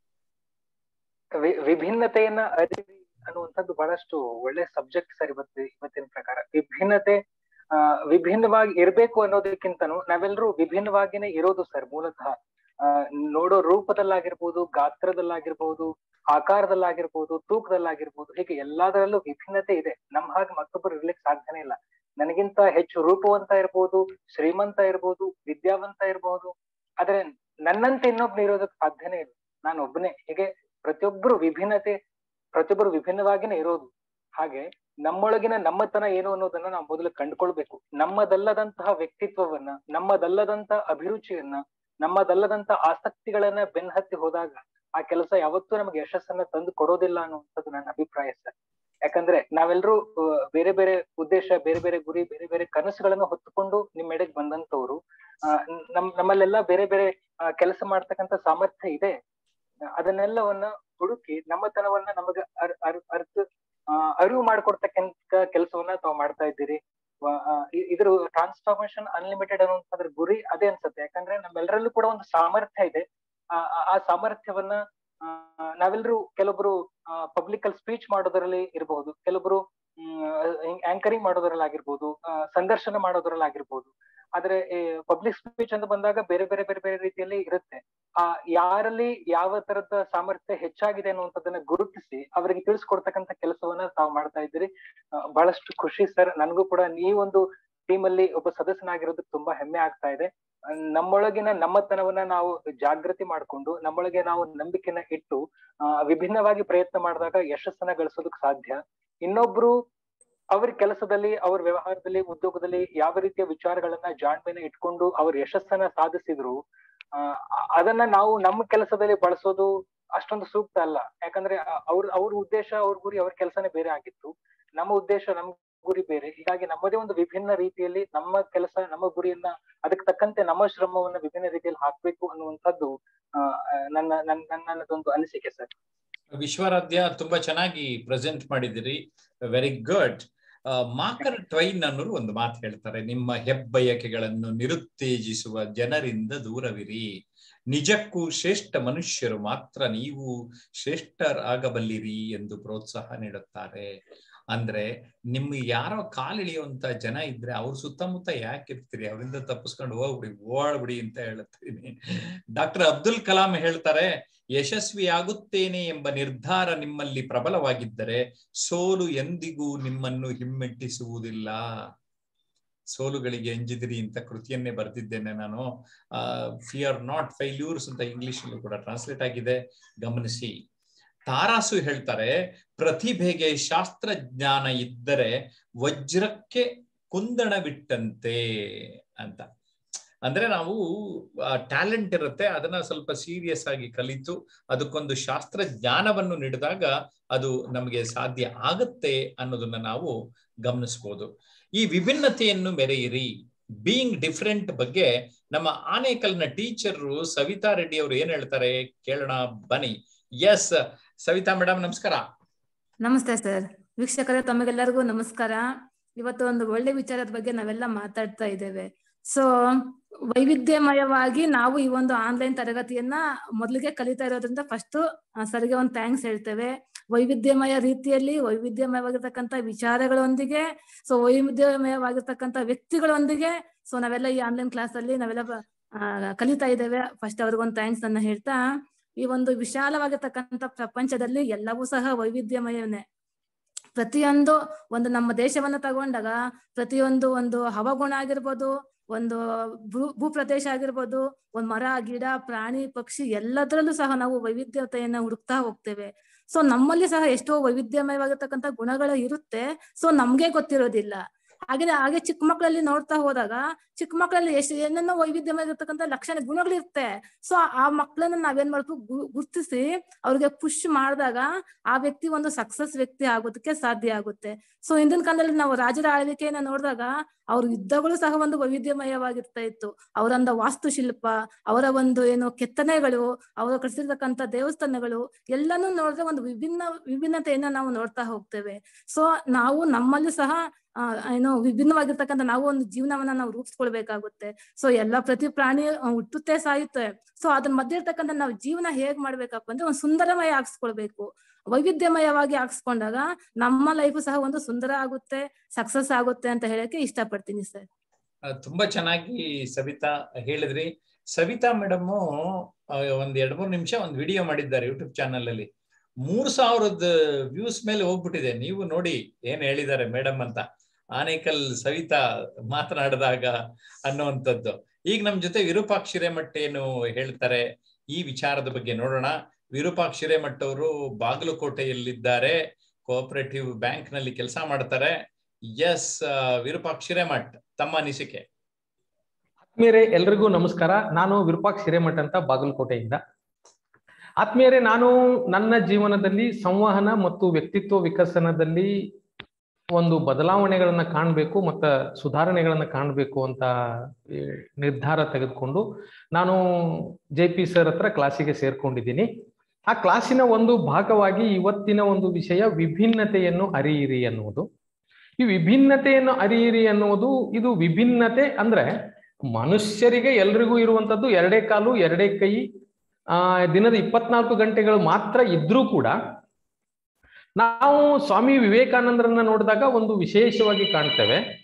ವಿಭಿನ್ನತೆಯನ್ನ ಅರಿವಿ ಅನ್ನುವಂಥದ್ದು ಬಹಳಷ್ಟು ಒಳ್ಳೆ ಸಬ್ಜೆಕ್ಟ್ ಸರ್ ಇವತ್ತು ಇವತ್ತಿನ ಪ್ರಕಾರ. ವಿಭಿನ್ನತೆ ಆ ವಿಭಿನ್ನವಾಗಿ ಇರ್ಬೇಕು ಅನ್ನೋದಕ್ಕಿಂತನೂ ನಾವೆಲ್ಲರೂ ವಿಭಿನ್ನವಾಗಿನೇ ಇರೋದು ಸರ್. ಮೂಲತಃ ಆ ನೋಡೋ ರೂಪದಲ್ಲಾಗಿರ್ಬೋದು, ಗಾತ್ರದಲ್ಲಾಗಿರ್ಬೋದು, ಆಕಾರದಲ್ಲಾಗಿರ್ಬೋದು, ತೂಕದಲ್ಲಾಗಿರ್ಬೋದು, ಹೀಗೆ ಎಲ್ಲದರಲ್ಲೂ ವಿಭಿನ್ನತೆ ಇದೆ. ನಮ್ ಹಾಗೆ ಮತ್ತೊಬ್ಬರು ಇರ್ಲಿಕ್ಕೆ ಸಾಧ್ಯನೇ ಇಲ್ಲ. ನನಗಿಂತ ಹೆಚ್ಚು ರೂಪವಂತ ಇರ್ಬೋದು, ಶ್ರೀಮಂತ ಇರ್ಬೋದು, ವಿದ್ಯಾವಂತ ಇರ್ಬೋದು, ಆದ್ರೆ ನನ್ನಂತೆ ಇನ್ನೊಬ್ನು ಇರೋದಕ್ಕೆ ಸಾಧ್ಯನೇ ಇಲ್ಲ. ನಾನು ಒಬ್ಬನೇ. ಹೀಗೆ ಪ್ರತಿಯೊಬ್ಬರು ವಿಭಿನ್ನತೆ, ಪ್ರತಿಯೊಬ್ಬರು ವಿಭಿನ್ನವಾಗಿನೇ ಇರೋದು. ಹಾಗೆ ನಮ್ಮೊಳಗಿನ ನಮ್ಮತನ ಏನು ಅನ್ನೋದನ್ನ ನಾವು ಮೊದಲು ಕಂಡುಕೊಳ್ಬೇಕು. ನಮ್ಮದಲ್ಲದಂತಹ ವ್ಯಕ್ತಿತ್ವವನ್ನ, ನಮ್ಮದಲ್ಲದಂತ ಅಭಿರುಚಿಯನ್ನ, ನಮ್ಮದಲ್ಲದಂತ ಆಸಕ್ತಿಗಳನ್ನ ಬೆನ್ನಹತ್ತಿ ಹೋದಾಗ ಆ ಕೆಲಸ ಯಾವತ್ತೂ ನಮಗೆ ಯಶಸ್ಸನ್ನ ತಂದು ಕೊಡೋದಿಲ್ಲ ಅನ್ನುವಂಥದ್ದು ನನ್ನ ಅಭಿಪ್ರಾಯ ಸರ್. ಯಾಕಂದ್ರೆ ನಾವೆಲ್ಲರೂ ಬೇರೆ ಬೇರೆ ಉದ್ದೇಶ, ಬೇರೆ ಬೇರೆ ಗುರಿ, ಬೇರೆ ಬೇರೆ ಕನಸುಗಳನ್ನ ಹೊತ್ತುಕೊಂಡು ನಿಮ್ಮೆಡೆಗೆ ಬಂದಂತವ್ರು. ಆ ನಮ್ ನಮ್ಮಲ್ಲೆಲ್ಲ ಬೇರೆ ಬೇರೆ ಕೆಲಸ ಮಾಡ್ತಕ್ಕಂಥ ಸಾಮರ್ಥ್ಯ ಇದೆ. ಅದನ್ನೆಲ್ಲವನ್ನ ಹುಡುಕಿ ನಮ್ಮತನವನ್ನ ನಮಗ ಅರ್ ಅರ್ ಅರ್ಥ ಆ ಅರಿವು ಮಾಡ್ಕೊಡ್ತಕ್ಕಂಥ ಕೆಲಸವನ್ನ ತಾವು ಮಾಡ್ತಾ ಇದ್ದೀರಿ. ಇದ್ರ ಟ್ರಾನ್ಸ್ಫಾರ್ಮೇಶನ್ ಅನ್ಲಿಮಿಟೆಡ್ ಅನ್ನುವಂಥದ್ರ ಗುರಿ ಅದೇ ಅನ್ಸುತ್ತೆ. ಯಾಕಂದ್ರೆ ನಮ್ಮೆಲ್ಲರಲ್ಲೂ ಕೂಡ ಒಂದು ಸಾಮರ್ಥ್ಯ ಇದೆ. ಆ ಆ ಸಾಮರ್ಥ್ಯವನ್ನ ನಾವೆಲ್ಲರೂ, ಕೆಲವೊಬ್ರು ಪಬ್ಲಿಕ್ ಅಲ್ಲಿ ಸ್ಪೀಚ್ ಮಾಡೋದ್ರಲ್ಲಿ ಇರಬಹುದು, ಕೆಲವೊಬ್ರು ಆಂಕರಿಂಗ್ ಮಾಡೋದ್ರಲ್ಲಿ ಆಗಿರ್ಬೋದು, ಸಂದರ್ಶನ ಮಾಡೋದ್ರಲ್ಲಿ ಆಗಿರ್ಬೋದು, ಆದ್ರೆ ಪಬ್ಲಿಕ್ ಸ್ಪೀಚ್ ಅಂತ ಬಂದಾಗ ಬೇರೆ ಬೇರೆ ಬೇರೆ ಬೇರೆ ರೀತಿಯಲ್ಲಿ ಇರುತ್ತೆ. ಆ ಯಾರಲ್ಲಿ ಯಾವ ತರದ ಸಾಮರ್ಥ್ಯ ಹೆಚ್ಚಾಗಿದೆ ಅನ್ನುವಂಥದ್ದನ್ನ ಗುರುತಿಸಿ ಅವರಿಗೆ ತಿಳಿಸ್ಕೊಡ್ತಕ್ಕಂಥ ಕೆಲಸವನ್ನ ತಾವು ಮಾಡ್ತಾ ಇದ್ದೀರಿ. ಬಹಳಷ್ಟು ಖುಷಿ ಸರ್. ನನಗೂ ಕೂಡ ಈ ಒಂದು ಟೀಮ್ ಅಲ್ಲಿ ಒಬ್ಬ ಸದಸ್ಯನಾಗಿರೋದಕ್ಕೆ ತುಂಬಾ ಹೆಮ್ಮೆ ಆಗ್ತಾ ಇದೆ. ನಮ್ಮೊಳಗಿನ ನಮ್ಮತನವನ್ನ ನಾವು ಜಾಗೃತಿ ಮಾಡ್ಕೊಂಡು ನಮ್ಮೊಳಗೆ ನಾವು ನಂಬಿಕೆನ ಇಟ್ಟು ಆ ವಿಭಿನ್ನವಾಗಿ ಪ್ರಯತ್ನ ಮಾಡಿದಾಗ ಯಶಸ್ಸನ್ನ ಗಳಿಸೋದಕ್ ಸಾಧ್ಯ. ಇನ್ನೊಬ್ರು ಅವ್ರ ಕೆಲಸದಲ್ಲಿ, ಅವ್ರ ವ್ಯವಹಾರದಲ್ಲಿ, ಉದ್ಯೋಗದಲ್ಲಿ ಯಾವ ರೀತಿಯ ವಿಚಾರಗಳನ್ನ ಜಾಣ್ಮೆನ ಇಟ್ಕೊಂಡು ಅವ್ರ ಯಶಸ್ಸನ್ನ ಸಾಧಿಸಿದ್ರು ಆ ಅದನ್ನ ನಾವು ನಮ್ಮ ಕೆಲಸದಲ್ಲಿ ಬಳಸೋದು ಅಷ್ಟೊಂದು ಸೂಕ್ತ ಅಲ್ಲ. ಯಾಕಂದ್ರೆ ಅವ್ರ ಅವ್ರ ಉದ್ದೇಶ, ಅವ್ರ ಗುರಿ, ಅವ್ರ ಕೆಲಸನೇ ಬೇರೆ ಆಗಿತ್ತು. ನಮ್ಮ ಉದ್ದೇಶ, ನಮ್ ಗುರಿ ಬೇರೆ. ಹೀಗಾಗಿ ನಮ್ಮದೇ ಒಂದು ವಿಭಿನ್ನ ರೀತಿಯಲ್ಲಿ ನಮ್ಮ ಕೆಲಸ, ನಮ್ಮ ಗುರಿಯನ್ನ ಅದಕ್ಕೆ ತಕ್ಕಂತೆ ನಮ್ಮ ಶ್ರಮವನ್ನ ವಿಭಿನ್ನ ರೀತಿಯಲ್ಲಿ ಹಾಕ್ಬೇಕು ಅನ್ನುವಂಥದ್ದು ಆ ನನ್ನ ನನ್ನ ನನ್ನದೊಂದು ಅನಿಸಿಕೆ ಸರ್. ವಿಶ್ವರಾಧ್ಯ, ತುಂಬಾ ಚೆನ್ನಾಗಿ ಪ್ರೆಸೆಂಟ್ ಮಾಡಿದಿರಿ. Very good. ಮಾರ್ಕರ್ ಟ್ವೈನ್ ಅನ್ನೋರು ಒಂದು ಮಾತು ಹೇಳ್ತಾರೆ, ನಿಮ್ಮ ಹೆಬ್ಬಯಕೆಗಳನ್ನು ನಿರುತ್ತೇಜಿಸುವ ಜನರಿಂದ ದೂರವಿರಿ, ನಿಜಕ್ಕೂ ಶ್ರೇಷ್ಠ ಮನುಷ್ಯರು ಮಾತ್ರ ನೀವು ಶ್ರೇಷ್ಠರಾಗಬಲ್ಲಿರಿ ಎಂದು ಪ್ರೋತ್ಸಾಹ ನೀಡುತ್ತಾರೆ. ಅಂದ್ರೆ ನಿಮ್ಗೆ ಯಾರೋ ಕಾಲಿಳಿಯುವಂತ ಜನ ಇದ್ರೆ ಅವ್ರ ಸುತ್ತಮುತ್ತ ಯಾಕಿರ್ತೀರಿ, ಅವರಿಂದ ತಪ್ಪಿಸ್ಕೊಂಡು ಹೋಗ್ಬಿಡಿ, ಓಡ್ಬಿಡಿ ಅಂತ ಹೇಳ್ತೀನಿ. ಡಾಕ್ಟರ್ ಅಬ್ದುಲ್ ಕಲಾಂ ಹೇಳ್ತಾರೆ, ಯಶಸ್ವಿಯಾಗುತ್ತೇನೆ ಎಂಬ ನಿರ್ಧಾರ ನಿಮ್ಮಲ್ಲಿ ಪ್ರಬಲವಾಗಿದ್ದರೆ ಸೋಲು ಎಂದಿಗೂ ನಿಮ್ಮನ್ನು ಹಿಮ್ಮೆಟ್ಟಿಸುವುದಿಲ್ಲ. ಸೋಲುಗಳಿಗೆ ಅಂಜಿದಿರಿ ಅಂತ ಕೃತಿಯನ್ನೇ ಬರೆದಿದ್ದೇನೆ ನಾನು. ಆ ಫಿಯರ್ ನಾಟ್ ಫೈಲ್ಯೂರ್ಸ್ ಅಂತ ಇಂಗ್ಲಿಷ್ ಅಲ್ಲೂ ಕೂಡ ಟ್ರಾನ್ಸ್ಲೇಟ್ ಆಗಿದೆ, ಗಮನಿಸಿ. ತಾರಾಸು ಹೇಳ್ತಾರೆ, ಪ್ರತಿಭೆಗೆ ಶಾಸ್ತ್ರಜ್ಞಾನ ಇದ್ದರೆ ವಜ್ರಕ್ಕೆ ಕುಂದಣವಿಟ್ಟಂತೆ ಅಂತ. ಅಂದ್ರೆ ನಾವು ಟ್ಯಾಲೆಂಟ್ ಇರುತ್ತೆ, ಅದನ್ನ ಸ್ವಲ್ಪ ಸೀರಿಯಸ್ ಆಗಿ ಕಲಿತು ಅದಕ್ಕೊಂದು ಶಾಸ್ತ್ರ ಜ್ಞಾನವನ್ನು ನೀಡಿದಾಗ ಅದು ನಮಗೆ ಸಾಧ್ಯ ಆಗುತ್ತೆ ಅನ್ನೋದನ್ನ ನಾವು ಗಮನಿಸ್ಬೋದು. ಈ ವಿಭಿನ್ನತೆಯನ್ನು ಮೆರೆಯಿರಿ, ಬೀಯಿಂಗ್ ಡಿಫರೆಂಟ್ ಬಗ್ಗೆ ನಮ್ಮ ಆನೇಕಲ್ನ ಟೀಚರು ಸವಿತಾ ರೆಡ್ಡಿ ಅವರು ಏನ್ ಹೇಳ್ತಾರೆ ಕೇಳೋಣ ಬನ್ನಿ. ಎಸ್ ಸವಿತಾ ಮೇಡಮ್, ನಮಸ್ಕಾರ. ನಮಸ್ತೆ ಸರ್. ವೀಕ್ಷಕರೇ, ತಮಗೆಲ್ಲರಿಗೂ ನಮಸ್ಕಾರ. ಇವತ್ತು ಒಂದು ಒಳ್ಳೆ ವಿಚಾರದ ಬಗ್ಗೆ ನಾವೆಲ್ಲ ಮಾತಾಡ್ತಾ ಇದ್ದೇವೆ. ಸೊ ವೈವಿಧ್ಯಮಯವಾಗಿ ನಾವು ಈ ಒಂದು ಆನ್ಲೈನ್ ತರಗತಿಯನ್ನ ಮೊದಲಿಗೆ ಕಲಿತಾ ಇರೋದ್ರಿಂದ ಫಸ್ಟ್ ಸರ್ಗೆ ಒಂದು ಥ್ಯಾಂಕ್ಸ್ ಹೇಳ್ತೇವೆ. ವೈವಿಧ್ಯಮಯ ರೀತಿಯಲ್ಲಿ ವೈವಿಧ್ಯಮಯವಾಗಿರ್ತಕ್ಕಂಥ ವಿಚಾರಗಳೊಂದಿಗೆ, ಸೊ ವೈವಿಧ್ಯಮಯವಾಗಿರ್ತಕ್ಕಂಥ ವ್ಯಕ್ತಿಗಳೊಂದಿಗೆ ಸೊ ನಾವೆಲ್ಲ ಈ ಆನ್ಲೈನ್ ಕ್ಲಾಸ್ ಅಲ್ಲಿ ನಾವೆಲ್ಲ ಕಲಿತಾ ಇದ್ದೇವೆ. ಫಸ್ಟ್ ಅವ್ರಿಗೊಂದು ಥ್ಯಾಂಕ್ಸ್ ಅನ್ನ ಹೇಳ್ತಾ, ಈ ಒಂದು ವಿಶಾಲವಾಗಿರ್ತಕ್ಕಂಥ ಪ್ರಪಂಚದಲ್ಲಿ ಎಲ್ಲವೂ ಸಹ ವೈವಿಧ್ಯಮಯವೇ. ಪ್ರತಿಯೊಂದು ಒಂದು ನಮ್ಮ ದೇಶವನ್ನ ತಗೊಂಡಾಗ ಪ್ರತಿಯೊಂದು ಒಂದು ಹವಾಗುಣ ಆಗಿರ್ಬೋದು, ಒಂದು ಭೂ ಭೂ ಪ್ರದೇಶ ಆಗಿರ್ಬೋದು, ಒಂದ್ ಮರ, ಗಿಡ, ಪ್ರಾಣಿ, ಪಕ್ಷಿ ಎಲ್ಲದರಲ್ಲೂ ಸಹ ನಾವು ವೈವಿಧ್ಯತೆಯನ್ನ ಹುಡುಕ್ತಾ ಹೋಗ್ತೇವೆ. ಸೊ ನಮ್ಮಲ್ಲಿ ಸಹ ಎಷ್ಟೋ ವೈವಿಧ್ಯಮಯವಾಗಿರ್ತಕ್ಕಂಥ ಗುಣಗಳು ಇರುತ್ತೆ, ಸೊ ನಮ್ಗೆ ಗೊತ್ತಿರೋದಿಲ್ಲ. ಹಾಗೆ ಹಾಗೆ ಚಿಕ್ಕ ಮಕ್ಕಳಲ್ಲಿ ನೋಡ್ತಾ ಹೋದಾಗ ಚಿಕ್ಕ ಮಕ್ಕಳಲ್ಲಿ ಎಷ್ಟು ಏನೇನೋ ವೈವಿಧ್ಯಮಯವಾಗಿರ್ತಕ್ಕಂಥ ಲಕ್ಷಣ ಗುಣಗಳಿರುತ್ತೆ. ಸೊ ಆ ಮಕ್ಕಳನ್ನ ನಾವೇನ್ ಮಾಡ್ಬೇಕು, ಗುರ್ತಿಸಿ ಅವ್ರಿಗೆ ಪುಷ್ ಮಾಡಿದಾಗ ಆ ವ್ಯಕ್ತಿ ಒಂದು ಸಕ್ಸಸ್ ವ್ಯಕ್ತಿ ಆಗೋದಕ್ಕೆ ಸಾಧ್ಯ ಆಗುತ್ತೆ. ಸೊ ಹಿಂದಿನ ಕಾಲದಲ್ಲಿ ನಾವು ರಾಜರ ಆಳ್ವಿಕೆಯನ್ನ ನೋಡಿದಾಗ ಅವ್ರ ಯುದ್ಧಗಳು ಸಹ ಒಂದು ವೈವಿಧ್ಯಮಯವಾಗಿರ್ತಾ ಇತ್ತು. ಅವರೊಂದು ವಾಸ್ತುಶಿಲ್ಪ, ಅವರ ಒಂದು ಏನು ಕೆತ್ತನೆಗಳು, ಅವರು ಕಟ್ಟಿಸಿರ್ತಕ್ಕಂಥ ದೇವಸ್ಥಾನಗಳು ಎಲ್ಲಾನು ನೋಡಿದ್ರೆ ಒಂದು ವಿಭಿನ್ನ ವಿಭಿನ್ನತೆಯನ್ನ ನಾವು ನೋಡ್ತಾ ಹೋಗ್ತೇವೆ. ಸೊ ನಾವು ನಮ್ಮಲ್ಲಿ ಸಹ ಆ ಏನೋ ವಿಭಿನ್ನವಾಗಿರ್ತಕ್ಕಂಥ ನಾವು ಒಂದು ಜೀವನವನ್ನ ನಾವು ರೂಪಿಸ್ಕೊಳ್ಬೇಕಾಗುತ್ತೆ. ಸೊ ಎಲ್ಲಾ ಪ್ರತಿ ಪ್ರಾಣಿ ಹುಟ್ಟುತ್ತೆ, ಸಾಯುತ್ತೆ. ಸೊ ಅದ್ರ ಮಧ್ಯೆ ಇರ್ತಕ್ಕಂಥ ನಾವು ಜೀವನ ಹೇಗ್ ಮಾಡ್ಬೇಕಪ್ಪ ಅಂದ್ರೆ ಒಂದು ಸುಂದರಮಯ ಹಾಕ್ಸ್ಕೊಳ್ಬೇಕು. ವೈವಿಧ್ಯಮಯವಾಗಿ ಹಾಕ್ಸ್ಕೊಂಡಾಗ ನಮ್ಮ ಲೈಫ್ ಸಹ ಒಂದು ಸುಂದರ ಆಗುತ್ತೆ, ಸಕ್ಸಸ್ ಆಗುತ್ತೆ ಅಂತ ಹೇಳಕ್ಕೆ ಇಷ್ಟಪಡ್ತೀನಿ ಸರ್. ತುಂಬಾ ಚೆನ್ನಾಗಿ ಸವಿತಾ ಹೇಳಿದ್ರಿ. ಸವಿತಾ ಮೇಡಮ್ ಒಂದ್ ಎರಡ್ ಮೂರು ನಿಮಿಷ ಒಂದು ವಿಡಿಯೋ ಮಾಡಿದ್ದಾರೆ ಯೂಟ್ಯೂಬ್ ಚಾನಲ್ ಅಲ್ಲಿ. ಮೂರ್ ಸಾವಿರದ ವ್ಯೂಸ್ ಮೇಲೆ ಹೋಗ್ಬಿಟ್ಟಿದೆ. ನೀವು ನೋಡಿ ಏನ್ ಹೇಳಿದ್ದಾರೆ ಮೇಡಮ್ ಅಂತ, ಆನೇಕಲ್ ಸವಿತಾ ಮಾತನಾಡಿದಾಗ ಅನ್ನುವಂಥದ್ದು. ಈಗ ನಮ್ ಜೊತೆ ವಿರೂಪಾಕ್ಷ ಹಿರೇಮಠ್ ಏನು ಹೇಳ್ತಾರೆ ಈ ವಿಚಾರದ ಬಗ್ಗೆ ನೋಡೋಣ. ವಿರೂಪಾಕ್ಷ ಹಿರೇಮಠ್ ಅವರು ಬಾಗಲಕೋಟೆಯಲ್ಲಿದ್ದಾರೆ, ಕೋಆಪರೇಟಿವ್ ಬ್ಯಾಂಕ್ ನಲ್ಲಿ ಕೆಲಸ ಮಾಡ್ತಾರೆ. ಎಸ್ ವಿರೂಪಾಕ್ಷ ಹಿರೇಮಠ್, ತಮ್ಮ ಅನಿಸಿಕೆ. ಆತ್ಮೀಯರೇ, ಎಲ್ರಿಗೂ ನಮಸ್ಕಾರ. ನಾನು ವಿರೂಪಾಕ್ಷ ಹಿರೇಮಠ್ ಅಂತ ಬಾಗಲಕೋಟೆಯಿಂದ. ಆತ್ಮೀಯರೇ, ನಾನು ನನ್ನ ಜೀವನದಲ್ಲಿ ಸಂವಹನ ಮತ್ತು ವ್ಯಕ್ತಿತ್ವ ವಿಕಸನದಲ್ಲಿ ಒಂದು ಬದಲಾವಣೆಗಳನ್ನ ಕಾಣಬೇಕು ಮತ್ತು ಸುಧಾರಣೆಗಳನ್ನ ಕಾಣಬೇಕು ಅಂತ ನಿರ್ಧಾರ ತೆಗೆದುಕೊಂಡು ನಾನು ಜೆ ಪಿ ಸರ್ ಹತ್ರ ಕ್ಲಾಸಿಗೆ ಸೇರ್ಕೊಂಡಿದ್ದೀನಿ. ಆ ಕ್ಲಾಸಿನ ಒಂದು ಭಾಗವಾಗಿ ಇವತ್ತಿನ ಒಂದು ವಿಷಯ ವಿಭಿನ್ನತೆಯನ್ನು ಅರಿಯಿರಿ ಅನ್ನುವುದು. ಈ ವಿಭಿನ್ನತೆಯನ್ನು ಅರಿಯಿರಿ ಅನ್ನುವುದು, ಇದು ವಿಭಿನ್ನತೆ ಅಂದ್ರೆ ಮನುಷ್ಯರಿಗೆ ಎಲ್ರಿಗೂ ಇರುವಂತದ್ದು ಎರಡೇ ಕಾಲು, ಎರಡೇ ಕೈ, ಆ ದಿನದ ಇಪ್ಪತ್ನಾಲ್ಕು ಗಂಟೆಗಳು ಮಾತ್ರ ಇದ್ರೂ ಕೂಡ ನಾವು ಸ್ವಾಮಿ ವಿವೇಕಾನಂದರನ್ನ ನೋಡಿದಾಗ ಒಂದು ವಿಶೇಷವಾಗಿ ಕಾಣ್ತೇವೆ.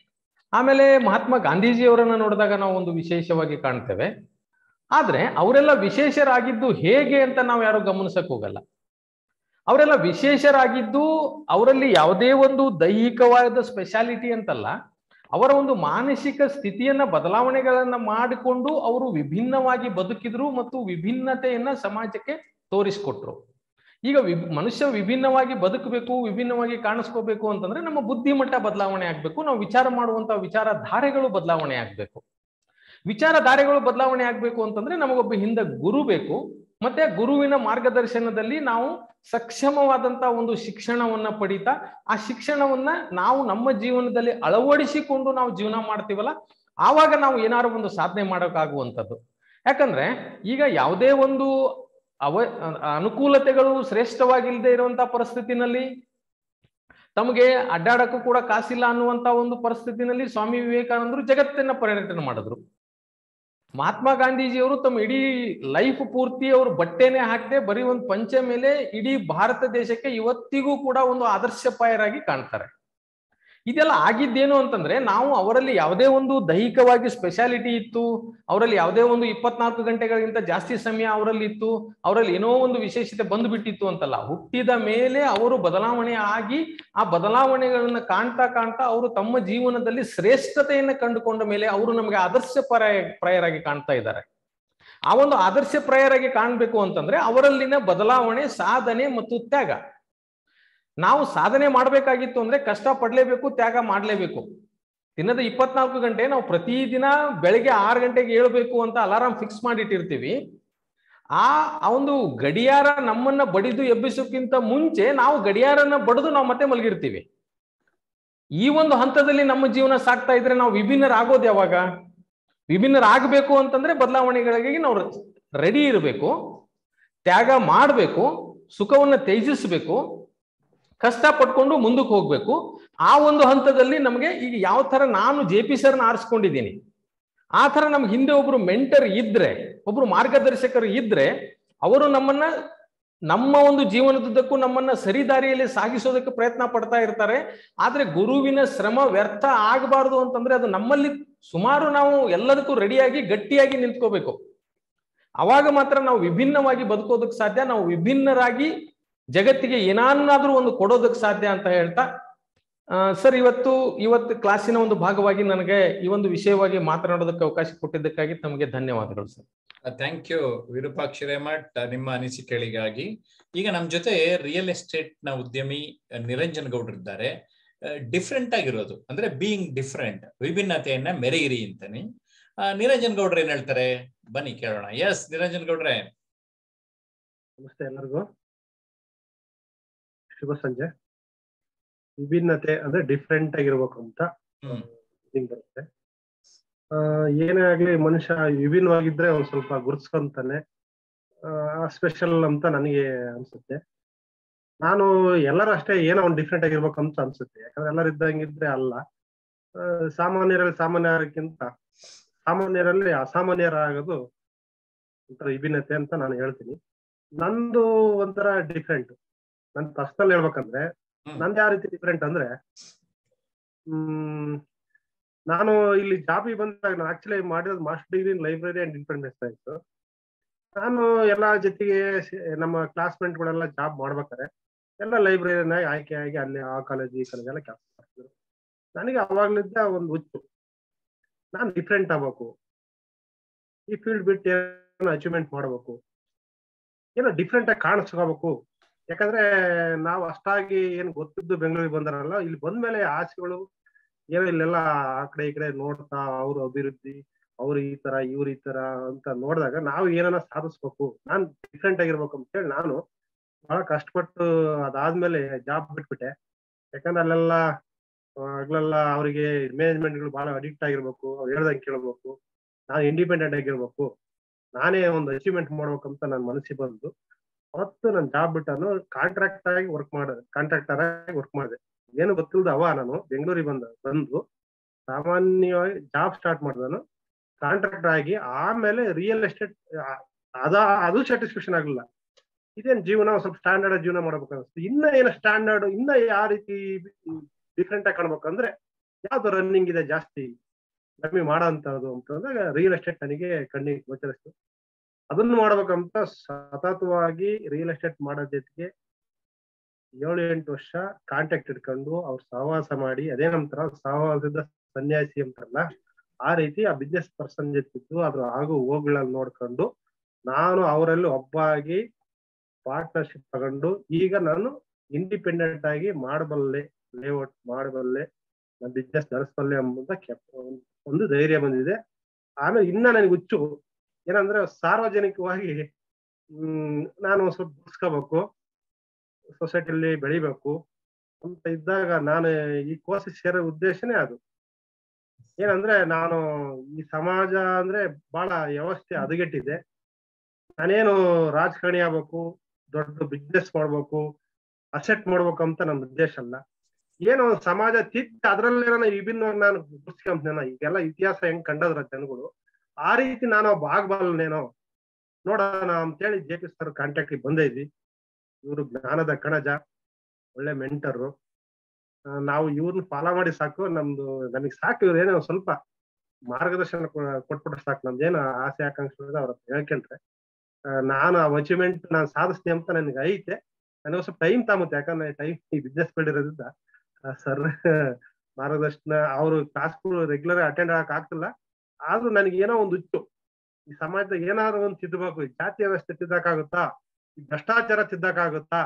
ಆಮೇಲೆ ಮಹಾತ್ಮ ಗಾಂಧೀಜಿಯವರನ್ನ ನೋಡಿದಾಗ ನಾವು ಒಂದು ವಿಶೇಷವಾಗಿ ಕಾಣ್ತೇವೆ. ಆದ್ರೆ ಅವರೆಲ್ಲ ವಿಶೇಷರಾಗಿದ್ದು ಹೇಗೆ ಅಂತ ನಾವು ಯಾರು ಗಮನಿಸಕ್ ಹೋಗಲ್ಲ. ಅವರೆಲ್ಲ ವಿಶೇಷರಾಗಿದ್ದು ಅವರಲ್ಲಿ ಯಾವುದೇ ಒಂದು ದೈಹಿಕವಾದ ಸ್ಪೆಷಾಲಿಟಿ ಅಂತಲ್ಲ, ಅವರ ಒಂದು ಮಾನಸಿಕ ಸ್ಥಿತಿಯನ್ನ ಬದಲಾವಣೆಗಳನ್ನ ಮಾಡಿಕೊಂಡು ಅವರು ವಿಭಿನ್ನವಾಗಿ ಬದುಕಿದ್ರು ಮತ್ತು ವಿಭಿನ್ನತೆಯನ್ನ ಸಮಾಜಕ್ಕೆ ತೋರಿಸ್ಕೊಟ್ರು. ಈಗ ವಿ ಮನುಷ್ಯ ವಿಭಿನ್ನವಾಗಿ ಬದುಕಬೇಕು, ವಿಭಿನ್ನವಾಗಿ ಕಾಣಿಸ್ಕೋಬೇಕು ಅಂತಂದ್ರೆ ನಮ್ಮ ಬುದ್ಧಿಮಟ್ಟ ಬದಲಾವಣೆ ಆಗ್ಬೇಕು, ನಾವು ವಿಚಾರ ಮಾಡುವಂತಹ ವಿಚಾರಧಾರೆಗಳು ಬದಲಾವಣೆ ಆಗ್ಬೇಕು. ವಿಚಾರಧಾರೆಗಳು ಬದಲಾವಣೆ ಆಗ್ಬೇಕು ಅಂತಂದ್ರೆ ನಮಗೊಬ್ಬ ಹಿಂದೆ ಗುರು ಬೇಕು. ಮತ್ತೆ ಗುರುವಿನ ಮಾರ್ಗದರ್ಶನದಲ್ಲಿ ನಾವು ಸಕ್ಷಮವಾದಂತಹ ಒಂದು ಶಿಕ್ಷಣವನ್ನ ಪಡೀತಾ ಆ ಶಿಕ್ಷಣವನ್ನ ನಾವು ನಮ್ಮ ಜೀವನದಲ್ಲಿ ಅಳವಡಿಸಿಕೊಂಡು ನಾವು ಜೀವನ ಮಾಡ್ತೀವಲ್ಲ, ಆವಾಗ ನಾವು ಏನಾದ್ರು ಒಂದು ಸಾಧನೆ ಮಾಡೋಕ್ಕಾಗುವಂಥದ್ದು. ಯಾಕಂದ್ರೆ ಈಗ ಯಾವುದೇ ಒಂದು ಅವ ಅನುಕೂಲತೆಗಳು ಶ್ರೇಷ್ಠವಾಗಿಲ್ಲದೆ ಇರುವಂತಹ ಪರಿಸ್ಥಿತಿನಲ್ಲಿ, ತಮಗೆ ಅಡ್ಡಾಡಕ್ಕೂ ಕೂಡ ಕಾಸಿಲ್ಲ ಅನ್ನುವಂತ ಒಂದು ಪರಿಸ್ಥಿತಿನಲ್ಲಿ ಸ್ವಾಮಿ ವಿವೇಕಾನಂದರು ಜಗತ್ತನ್ನ ಪರ್ಯಟನೆ ಮಾಡಿದ್ರು. ಮಹಾತ್ಮ ಗಾಂಧೀಜಿಯವರು ತಮ್ಮ ಇಡೀ ಲೈಫ್ ಪೂರ್ತಿ ಅವರು ಬಟ್ಟೆನೆ ಹಾಕದೆ ಬರೀ ಒಂದು ಪಂಚೆ ಮೇಲೆ ಇಡೀ ಭಾರತ ದೇಶಕ್ಕೆ ಇವತ್ತಿಗೂ ಕೂಡ ಒಂದು ಆದರ್ಶಪ್ರಾಯರಾಗಿ ಕಾಣ್ತಾರೆ. ಇದೆಲ್ಲ ಆಗಿದ್ದೇನು ಅಂತಂದ್ರೆ ನಾವು ಅವರಲ್ಲಿ ಯಾವುದೇ ಒಂದು ದೈಹಿಕವಾಗಿ ಸ್ಪೆಷಾಲಿಟಿ ಇತ್ತು, ಅವರಲ್ಲಿ ಯಾವುದೇ ಒಂದು ಇಪ್ಪತ್ನಾಲ್ಕು ಗಂಟೆಗಳಿಗಿಂತ ಜಾಸ್ತಿ ಸಮಯ ಅವರಲ್ಲಿ ಇತ್ತು, ಅವರಲ್ಲಿ ಏನೋ ಒಂದು ವಿಶೇಷತೆ ಬಂದ್ಬಿಟ್ಟಿತ್ತು ಅಂತಲ್ಲ. ಹುಟ್ಟಿದ ಮೇಲೆ ಅವರು ಬದಲಾವಣೆ ಆಗಿ ಆ ಬದಲಾವಣೆಗಳನ್ನ ಕಾಣ್ತಾ ಕಾಣ್ತಾ ಅವರು ತಮ್ಮ ಜೀವನದಲ್ಲಿ ಶ್ರೇಷ್ಠತೆಯನ್ನ ಕಂಡುಕೊಂಡ ಮೇಲೆ ಅವರು ನಮಗೆ ಆದರ್ಶಪ್ರಾಯ ಪ್ರಾಯರಾಗಿ ಕಾಣ್ತಾ ಇದ್ದಾರೆ. ಆ ಒಂದು ಆದರ್ಶಪ್ರಾಯರಾಗಿ ಕಾಣ್ಬೇಕು ಅಂತಂದ್ರೆ ಅವರಲ್ಲಿನ ಬದಲಾವಣೆ, ಸಾಧನೆ ಮತ್ತು ತ್ಯಾಗ. ನಾವು ಸಾಧನೆ ಮಾಡ್ಬೇಕಾಗಿತ್ತು ಅಂದ್ರೆ ಕಷ್ಟ ಪಡ್ಲೇಬೇಕು, ತ್ಯಾಗ ಮಾಡ್ಲೇಬೇಕು. ದಿನದ ಇಪ್ಪತ್ನಾಲ್ಕು ಗಂಟೆ ನಾವು ಪ್ರತಿದಿನ ಬೆಳಿಗ್ಗೆ ಆರು ಗಂಟೆಗೆ ಏಳ್ಬೇಕು ಅಂತ ಅಲಾರಾಮ್ ಫಿಕ್ಸ್ ಮಾಡಿಟ್ಟಿರ್ತೀವಿ. ಆ ಒಂದು ಗಡಿಯಾರ ನಮ್ಮನ್ನ ಬಡಿದು ಎಬ್ಬಿಸೋಕ್ಕಿಂತ ಮುಂಚೆ ನಾವು ಗಡಿಯಾರನ ಬಡಿದು ನಾವು ಮತ್ತೆ ಮಲಗಿರ್ತೀವಿ. ಈ ಒಂದು ಹಂತದಲ್ಲಿ ನಮ್ಮ ಜೀವನ ಸಾಕ್ತಾ ಇದ್ರೆ ನಾವು ವಿಭಿನ್ನರಾಗೋದು ಯಾವಾಗ? ವಿಭಿನ್ನರಾಗಬೇಕು ಅಂತಂದ್ರೆ ಬದಲಾವಣೆಗಳಿಗೆ ನಾವು ರೆಡಿ ಇರಬೇಕು, ತ್ಯಾಗ ಮಾಡಬೇಕು, ಸುಖವನ್ನ ತ್ಯಜಿಸಬೇಕು, ಕಷ್ಟ ಪಟ್ಕೊಂಡು ಮುಂದಕ್ಕೆ ಹೋಗ್ಬೇಕು. ಆ ಒಂದು ಹಂತದಲ್ಲಿ ನಮಗೆ ಈಗ ಯಾವ ತರ ನಾನು ಜೆ ಪಿ ಸರ್ನ ಆರಿಸ್ಕೊಂಡಿದ್ದೀನಿ, ಆ ತರ ನಮ್ಗೆ ಹಿಂದೆ ಒಬ್ರು ಮೆಂಟರ್ ಇದ್ರೆ, ಒಬ್ರು ಮಾರ್ಗದರ್ಶಕರು ಇದ್ರೆ ಅವರು ನಮ್ಮನ್ನ ನಮ್ಮ ಒಂದು ಜೀವನದುದ್ದಕ್ಕೂ ನಮ್ಮನ್ನ ಸರಿದಾರಿಯಲ್ಲಿ ಸಾಗಿಸೋದಕ್ಕೆ ಪ್ರಯತ್ನ ಪಡ್ತಾ ಇರ್ತಾರೆ. ಆದ್ರೆ ಗುರುವಿನ ಶ್ರಮ ವ್ಯರ್ಥ ಆಗಬಾರ್ದು ಅಂತಂದ್ರೆ ಅದು ನಮ್ಮಲ್ಲಿ ಸುಮಾರು ನಾವು ಎಲ್ಲದಕ್ಕೂ ರೆಡಿಯಾಗಿ ಗಟ್ಟಿಯಾಗಿ ನಿಂತ್ಕೋಬೇಕು. ಅವಾಗ ಮಾತ್ರ ನಾವು ವಿಭಿನ್ನವಾಗಿ ಬದುಕೋದಕ್ಕೆ ಸಾಧ್ಯ, ನಾವು ವಿಭಿನ್ನರಾಗಿ ಜಗತ್ತಿಗೆ ಏನಾದ್ರೂ ಒಂದು ಕೊಡೋದಕ್ಕೆ ಸಾಧ್ಯ ಅಂತ ಹೇಳ್ತಾ, ಸರ್ ಇವತ್ತು ಇವತ್ತು ಕ್ಲಾಸಿನ ಒಂದು ಭಾಗವಾಗಿ ನನಗೆ ಈ ಒಂದು ವಿಷಯವಾಗಿ ಮಾತನಾಡೋದಕ್ಕೆ ಅವಕಾಶ ಕೊಟ್ಟಿದ್ದಕ್ಕಾಗಿ ತಮಗೆ ಧನ್ಯವಾದಗಳು sir. Thank you Virupaksha Hiremath, ನಿಮ್ಮ ಅನಿಸಿಕೆಗಳಿಗಾಗಿ. ಈಗ ನಮ್ಮ ಜೊತೆ ರಿಯಲ್ ಎಸ್ಟೇಟ್ ನ ಉದ್ಯಮಿ ನಿರಂಜನ್ ಗೌಡ್ರು ಇದ್ದಾರೆ. ಡಿಫ್ರೆಂಟ್ ಆಗಿರೋದು ಅಂದ್ರೆ ಬೀಯಿಂಗ್ ಡಿಫ್ರೆಂಟ್, ವಿಭಿನ್ನತೆಯನ್ನ ಮೆರೆಯಿರಿ ಅಂತಾನೆ. ನಿರಂಜನ್ ಗೌಡ್ರು ಏನ್ ಹೇಳ್ತಾರೆ ಬನ್ನಿ ಕೇಳೋಣ. ಎಸ್ ನಿರಂಜನ್ ಗೌಡ್ರೆ. ನಮಸ್ತೆ ಎಲ್ಲರಿಗೂ, ಶುಭ ಸಂಜೆ. ವಿಭಿನ್ನತೆ ಅಂದ್ರೆ ಡಿಫ್ರೆಂಟ್ ಆಗಿರ್ಬೇಕು ಅಂತ ಬರುತ್ತೆ. ಆ ಏನೇ ಆಗ್ಲಿ ಮನುಷ್ಯ ವಿಭಿನ್ನವಾಗಿದ್ರೆ ಒಂದ್ ಸ್ವಲ್ಪ ಗುರ್ಸ್ಕೊಂತಾನೆ, ಸ್ಪೆಷಲ್ ಅಂತ ನನಗೆ ಅನ್ಸುತ್ತೆ. ನಾನು ಎಲ್ಲರೂ ಅಷ್ಟೇ ಏನೋ ಒಂದು ಡಿಫ್ರೆಂಟ್ ಆಗಿರ್ಬೇಕು ಅಂತ ಅನ್ಸುತ್ತೆ. ಯಾಕಂದ್ರೆ ಎಲ್ಲರೂ ಇದ್ದಂಗಿದ್ರೆ ಅಲ್ಲ, ಸಾಮಾನ್ಯರಲ್ಲಿ ಸಾಮಾನ್ಯರಿಗಿಂತ ಸಾಮಾನ್ಯರಲ್ಲಿ ಅಸಾಮಾನ್ಯರಾಗೋದು ಒಂಥರ ವಿಭಿನ್ನತೆ ಅಂತ ನಾನು ಹೇಳ್ತೀನಿ. ನಂದು ಒಂಥರ ಡಿಫ್ರೆಂಟ್. ನನ್ ಪರ್ಸನಲ್ ಹೇಳ್ಬೇಕಂದ್ರೆ ನಂದು ಯಾವ ರೀತಿ ಡಿಫ್ರೆಂಟ್ ಅಂದ್ರೆ, ಹ್ಮ್ ನಾನು ಇಲ್ಲಿ ಜಾಬಿಗೆ ಬಂದಾಗ ನಾನು ಆಕ್ಚುಲಿ ಮಾಡಿರೋದು master degree in library and information science. ನಾನು ಎಲ್ಲಾ ಜೊತೆಗೆ ನಮ್ಮ ಕ್ಲಾಸ್ಮೇಟ್ಗಳೆಲ್ಲ ಜಾಬ್ ಮಾಡ್ಬೇಕಾರೆ ಎಲ್ಲ ಲೈಬ್ರರಿನ ಆಯ್ಕೆ ಆಗಿ ಅಲ್ಲಿ ಆ ಕಾಲೇಜ್ ಈ ಕಾಲೇಜ್ ಎಲ್ಲ ಕೆಲಸ ಮಾಡ್ತಿದ್ರು. ನನಗೆ ಅವಾಗ್ಲಿದ್ದ ಒಂದು ಹುಚ್ಚು, ನಾನು ಡಿಫ್ರೆಂಟ್ ಆಗ್ಬೇಕು, ಈ ಫೀಲ್ಡ್ ಬಿಟ್ಟು ಏನೋ ಅಚೀವ್ಮೆಂಟ್ ಮಾಡ್ಬೇಕು, ಏನೋ ಡಿಫ್ರೆಂಟ್ ಆಗಿ ಕಾಣಿಸ್ಕೋಬೇಕು. ಯಾಕಂದ್ರೆ ನಾವು ಅಷ್ಟಾಗಿ ಏನ್ ಗೊತ್ತಿದ್ದು ಬೆಂಗಳೂರಿಗೆ ಬಂದಾರಲ್ಲ, ಇಲ್ಲಿ ಬಂದ್ಮೇಲೆ ಆಸೆಗಳು ಏನೋ ಇಲ್ಲೆಲ್ಲ ಆ ಕಡೆ ಈ ಕಡೆ ನೋಡ್ತಾ ಅವ್ರ ಅಭಿವೃದ್ಧಿ, ಅವ್ರು ಈ ತರ ಇವ್ರ ಈ ತರ ಅಂತ ನೋಡಿದಾಗ ನಾವು ಏನಾರ ಸಾಧಿಸ್ಬೇಕು, ನಾನ್ ಡಿಫ್ರೆಂಟ್ ಆಗಿರ್ಬೇಕು ಅಂತ ಹೇಳಿ ನಾನು ಬಹಳ ಕಷ್ಟಪಟ್ಟು ಅದಾದ್ಮೇಲೆ ಜಾಬ್ ಬಿಟ್ಬಿಟ್ಟೆ. ಯಾಕಂದ್ರೆ ಅಲ್ಲೆಲ್ಲ ಆಗ್ಲೆಲ್ಲ ಅವರಿಗೆ ಮ್ಯಾನೇಜ್ಮೆಂಟ್ಗಳು ಬಹಳ ಅಡಿಕ್ಟ್ ಆಗಿರ್ಬೇಕು, ಅವ್ರು ಹೇಳ್ದಂಗೆ ಕೇಳ್ಬೇಕು, ನಾನು ಇಂಡಿಪೆಂಡೆಂಟ್ ಆಗಿರ್ಬೇಕು, ನಾನೇ ಒಂದು ಅಚೀವ್ಮೆಂಟ್ ಮಾಡ್ಬೇಕಂತ ನನ್ನ ಮನಸ್ಸಿಗೆ ಬಂದು ಅವತ್ತು ನಾನು ಜಾಬ್ ಬಿಟ್ಟಾನು ಕಾಂಟ್ರಾಕ್ಟ್ ಆಗಿ ವರ್ಕ್ ಮಾಡಿದೆ ಕಾಂಟ್ರಾಕ್ಟರ್ ಆಗಿ ವರ್ಕ್ ಮಾಡಿದೆ. ಏನು ಗೊತ್ತಿಲ್ದ ಅವ ನಾನು ಬೆಂಗಳೂರಿಗೆ ಬಂದ ಬಂದು ಸಾಮಾನ್ಯವಾಗಿ ಜಾಬ್ ಸ್ಟಾರ್ಟ್ ಮಾಡಿದನು ಕಾಂಟ್ರಾಕ್ಟರ್ ಆಗಿ. ಆಮೇಲೆ ರಿಯಲ್ ಎಸ್ಟೇಟ್ ಅದ ಅದು ಸ್ಯಾಟಿಸ್ಫ್ಯಾಕ್ಷನ್ ಆಗಲಿಲ್ಲ. ಇದೇನು ಜೀವನ ಸ್ವಲ್ಪ ಸ್ಟ್ಯಾಂಡರ್ಡ್ ಜೀವನ ಮಾಡ್ಬೇಕು ಅನಿಸ್ತು. ಇನ್ನ ಏನೋ ಸ್ಟ್ಯಾಂಡರ್ಡ್ ಇನ್ನ ಯಾವ ರೀತಿ ಡಿಫ್ರೆಂಟ್ ಆಗಿ ಕಾಣ್ಬೇಕಂದ್ರೆ ಯಾವ್ದು ರನ್ನಿಂಗ್ ಇದೆ ಜಾಸ್ತಿ ನಮಗೆ ಮಾಡೋ ಅಂತದ್ದು ಅಂತಂದಾಗ ರಿಯಲ್ ಎಸ್ಟೇಟ್ ನನಗೆ ಕಣ್ಣಿಗೆ ಗೋಚರಿಸ್ತು. ಅದನ್ನು ಮಾಡ್ಬೇಕಂತ ಸತತವಾಗಿ ರಿಯಲ್ ಎಸ್ಟೇಟ್ ಮಾಡೋ ಜೊತೆಗೆ ಏಳು ಎಂಟು ವರ್ಷ ಕಾಂಟ್ಯಾಕ್ಟ್ ಇಟ್ಕೊಂಡು ಅವ್ರ ಸಹವಾಸ ಮಾಡಿ, ಅದೇ ನಂತರ ಸಹವಾಸದ ಸನ್ಯಾಸಿ ಅಂತಾರಲ್ಲ ಆ ರೀತಿ ಆ ಬಿಸ್ನೆಸ್ ಪರ್ಸನ್ ಜೊತೆದ್ದು ಅದ್ರ ಆಗು ಹೋಗ್ಗಳಲ್ಲಿ ನೋಡ್ಕೊಂಡು ನಾನು ಅವರಲ್ಲಿ ಒಬ್ಬ ಆಗಿ ಪಾರ್ಟ್ನರ್ಶಿಪ್ ತಗೊಂಡು ಈಗ ನಾನು ಇಂಡಿಪೆಂಡೆಂಟ್ ಆಗಿ ಮಾಡಬಲ್ಲೆ, ಲೇಔಟ್ ಮಾಡಬಲ್ಲೆ, ನನ್ನ ಬಿಸ್ನೆಸ್ ನಡೆಸಬಲ್ಲೆ ಎಂಬುದ ಒಂದು ಧೈರ್ಯ ಬಂದಿದೆ. ಆಮೇಲೆ ಇನ್ನ ನನಗೆ ಹುಚ್ಚು ಏನಂದ್ರೆ ಸಾರ್ವಜನಿಕವಾಗಿ ಹ್ಮ್ ನಾನು ಸ್ವಲ್ಪ ಬಿಡಿಸ್ಕೋಬೇಕು, ಸೊಸೈಟಿಯಲ್ಲಿ ಬೆಳಿಬೇಕು ಅಂತ ಇದ್ದಾಗ ನಾನು ಈ ಕೋರ್ಸ್ ಸೇರೋ ಉದ್ದೇಶನೇ ಅದು. ಏನಂದ್ರೆ ನಾನು ಈ ಸಮಾಜ ಅಂದ್ರೆ ಬಹಳ ವ್ಯವಸ್ಥೆ ಹದಗೆಟ್ಟಿದೆ. ನಾನೇನು ರಾಜಕಾರಣಿ ಆಗ್ಬೇಕು, ದೊಡ್ಡ ಬಿಸ್ನೆಸ್ ಮಾಡ್ಬೇಕು, ಅಸೆಟ್ ಮಾಡ್ಬೇಕು ಅಂತ ನನ್ನ ಉದ್ದೇಶ ಅಲ್ಲ. ಏನೋ ಸಮಾಜ ತಿದ್ದಿ ಅದ್ರಲ್ಲೇನೋ ವಿಭಿನ್ನವಾಗಿ ನಾನು ಗುರ್ಸ್ಕೊಂತೇನೋ, ಈಗೆಲ್ಲ ಇತಿಹಾಸ ಹೆಂಗ್ ಕಂಡದ್ರ ಜನಗಳು ಆ ರೀತಿ ನಾನು ಒಬ್ಬ ಆಗ್ಬಲ್ನೇನೋ ನೋಡೋಣ ಅಂತೇಳಿ ಜೆ ಪಿ ಸರ್ ಕಾಂಟ್ಯಾಕ್ಟ್ ಬಂದೇ ಇದ್ವಿ. ಇವರು ಜ್ಞಾನದ ಕಣಜ, ಒಳ್ಳೆ ಮೆಂಟರು. ನಾವು ಇವ್ರನ್ನ ಫಾಲೋ ಮಾಡಿ ಸಾಕು, ನಮ್ದು ನಮಗ್ ಸಾಕು ಇವ್ರು ಏನೋ ಸ್ವಲ್ಪ ಮಾರ್ಗದರ್ಶನ ಕೊಟ್ಬಿಟ್ರೆ ಸಾಕು. ನಮ್ದೇನು ಆಸೆ ಆಕಾಂಕ್ಷೆ ಅವ್ರ ಹೇಳ್ಕೊಂಡ್ರೆ ನಾನು ಆ ಅಚೀವ್ಮೆಂಟ್ ನಾನು ಸಾಧಿಸ್ತೀನಿ ಅಂತ ನನಗೆ ಐತೆ. ನನಗೆ ಸ್ವಲ್ಪ ಟೈಮ್ ತಾಮುತ್ತೆ, ಯಾಕಂದ್ರೆ ಟೈಮ್ ಈ ಬಿಸ್ನೆಸ್ ಫೀಲ್ಡ್ ಇರೋದ್ರಿಂದ ಸರ್ ಮಾರ್ಗದರ್ಶನ ಅವರು ಕ್ಲಾಸ್ಗಳು ರೆಗ್ಯುಲರ್ ಅಟೆಂಡ್ ಆಗಕ್ ಆಗ್ತಿಲ್ಲ. ಆದ್ರೂ ನನಗೆ ಏನೋ ಒಂದು ಹುಚ್ಚು, ಈ ಸಮಾಜದಾಗ ಏನಾದ್ರು ಒಂದು ತಿದ್ದಬೇಕು. ಈ ಜಾತಿ ವ್ಯವಸ್ಥೆ ತಿದ್ದಕ್ಕಾಗುತ್ತಾ, ಈ ಭ್ರಷ್ಟಾಚಾರ ತಿದ್ದಕ್ಕಾಗುತ್ತಾ,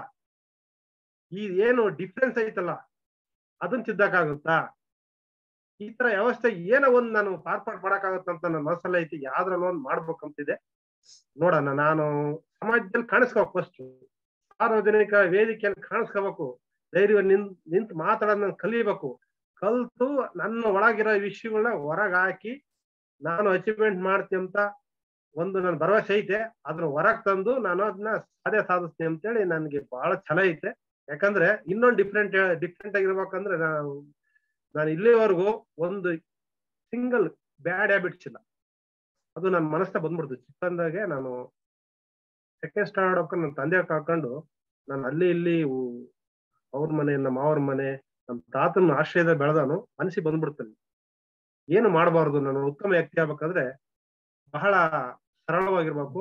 ಈ ಏನು ಡಿಫ್ರೆನ್ಸ್ ಐತಲ್ಲ ಅದನ್ನ ತಿದ್ದಕ್ಕಾಗುತ್ತಾ, ಈ ತರ ವ್ಯವಸ್ಥೆ ಏನೋ ಒಂದ್ ನಾನು ಪಾರ್ಪಾಟ್ ಮಾಡಕ್ಕಾಗುತ್ತಂತ ನನ್ನ ಮನಸ್ಸಲ್ಲ ಐತಿ. ಯಾವ್ದ್ರಲ್ಲ ಒಂದ್ ಮಾಡ್ಬೇಕಂತಿದೆ. ನೋಡೋಣ, ನಾನು ಸಮಾಜದಲ್ಲಿ ಕಾಣಿಸ್ಕೋಬೇಕು, ಫಸ್ಟ್ ಸಾರ್ವಜನಿಕ ವೇದಿಕೆಯಲ್ಲಿ ಕಾಣಿಸ್ಕೋಬೇಕು, ಧೈರ್ಯ ನಿಂತ್ ನಿಂತು ಮಾತಾಡೋದನ್ನ ಕಲಿಬೇಕು. ಕಲ್ತು ನನ್ನ ಒಳಗಿರೋ ವಿಷಯಗಳನ್ನ ಹೊರಗೆ ಹಾಕಿ ನಾನು ಅಚೀವ್ಮೆಂಟ್ ಮಾಡ್ತೀನಿ ಅಂತ ಒಂದು ನನ್ನ ಭರವಸೆ ಐತೆ. ಅದ್ರ ಹೊರಗೆ ತಂದು ನಾನು ಅದನ್ನ ಸಾಧ್ಯ ಸಾಧಿಸ್ತೀನಿ ಅಂತೇಳಿ ನನ್ಗೆ ಬಹಳ ಛಲ ಐತೆ. ಯಾಕಂದ್ರೆ ಇನ್ನೊಂದು ಡಿಫ್ರೆಂಟ್ ಡಿಫ್ರೆಂಟ್ ಆಗಿರ್ಬೇಕಂದ್ರೆ ನಾನು ನಾನು ಇಲ್ಲಿವರೆಗೂ ಒಂದು ಸಿಂಗಲ್ ಬ್ಯಾಡ್ ಹ್ಯಾಬಿಟ್ಸ್ ಇಲ್ಲ. ಅದು ನನ್ನ ಮನಸ್ಸಿನ ಬಂದ್ಬಿಡ್ತು. ಚಿಕ್ಕಂದಾಗೆ ನಾನು ಸೆಕೆಂಡ್ ಸ್ಟ್ಯಾಂಡರ್ಡ್ ಹೋಗ್ಕೊಂಡು ನನ್ನ ತಂದೆ ಕಾಕೊಂಡು ನಾನು ಅಲ್ಲಿ ಇಲ್ಲಿ ಅವ್ರ ಮನೆ, ನಮ್ಮ ಅವ್ರ ಮನೆ, ನಮ್ಮ ತಾತನ ಆಶ್ರಯದ ಬೆಳೆದಾನು ಮನಸ್ಸಿಗೆ ಬಂದ್ಬಿಡ್ತಾನೆ. ಏನು ಮಾಡಬಾರ್ದು, ನಾನು ಉತ್ತಮ ವ್ಯಕ್ತಿ ಆಗ್ಬೇಕಂದ್ರೆ ಬಹಳ ಸರಳವಾಗಿರ್ಬೇಕು,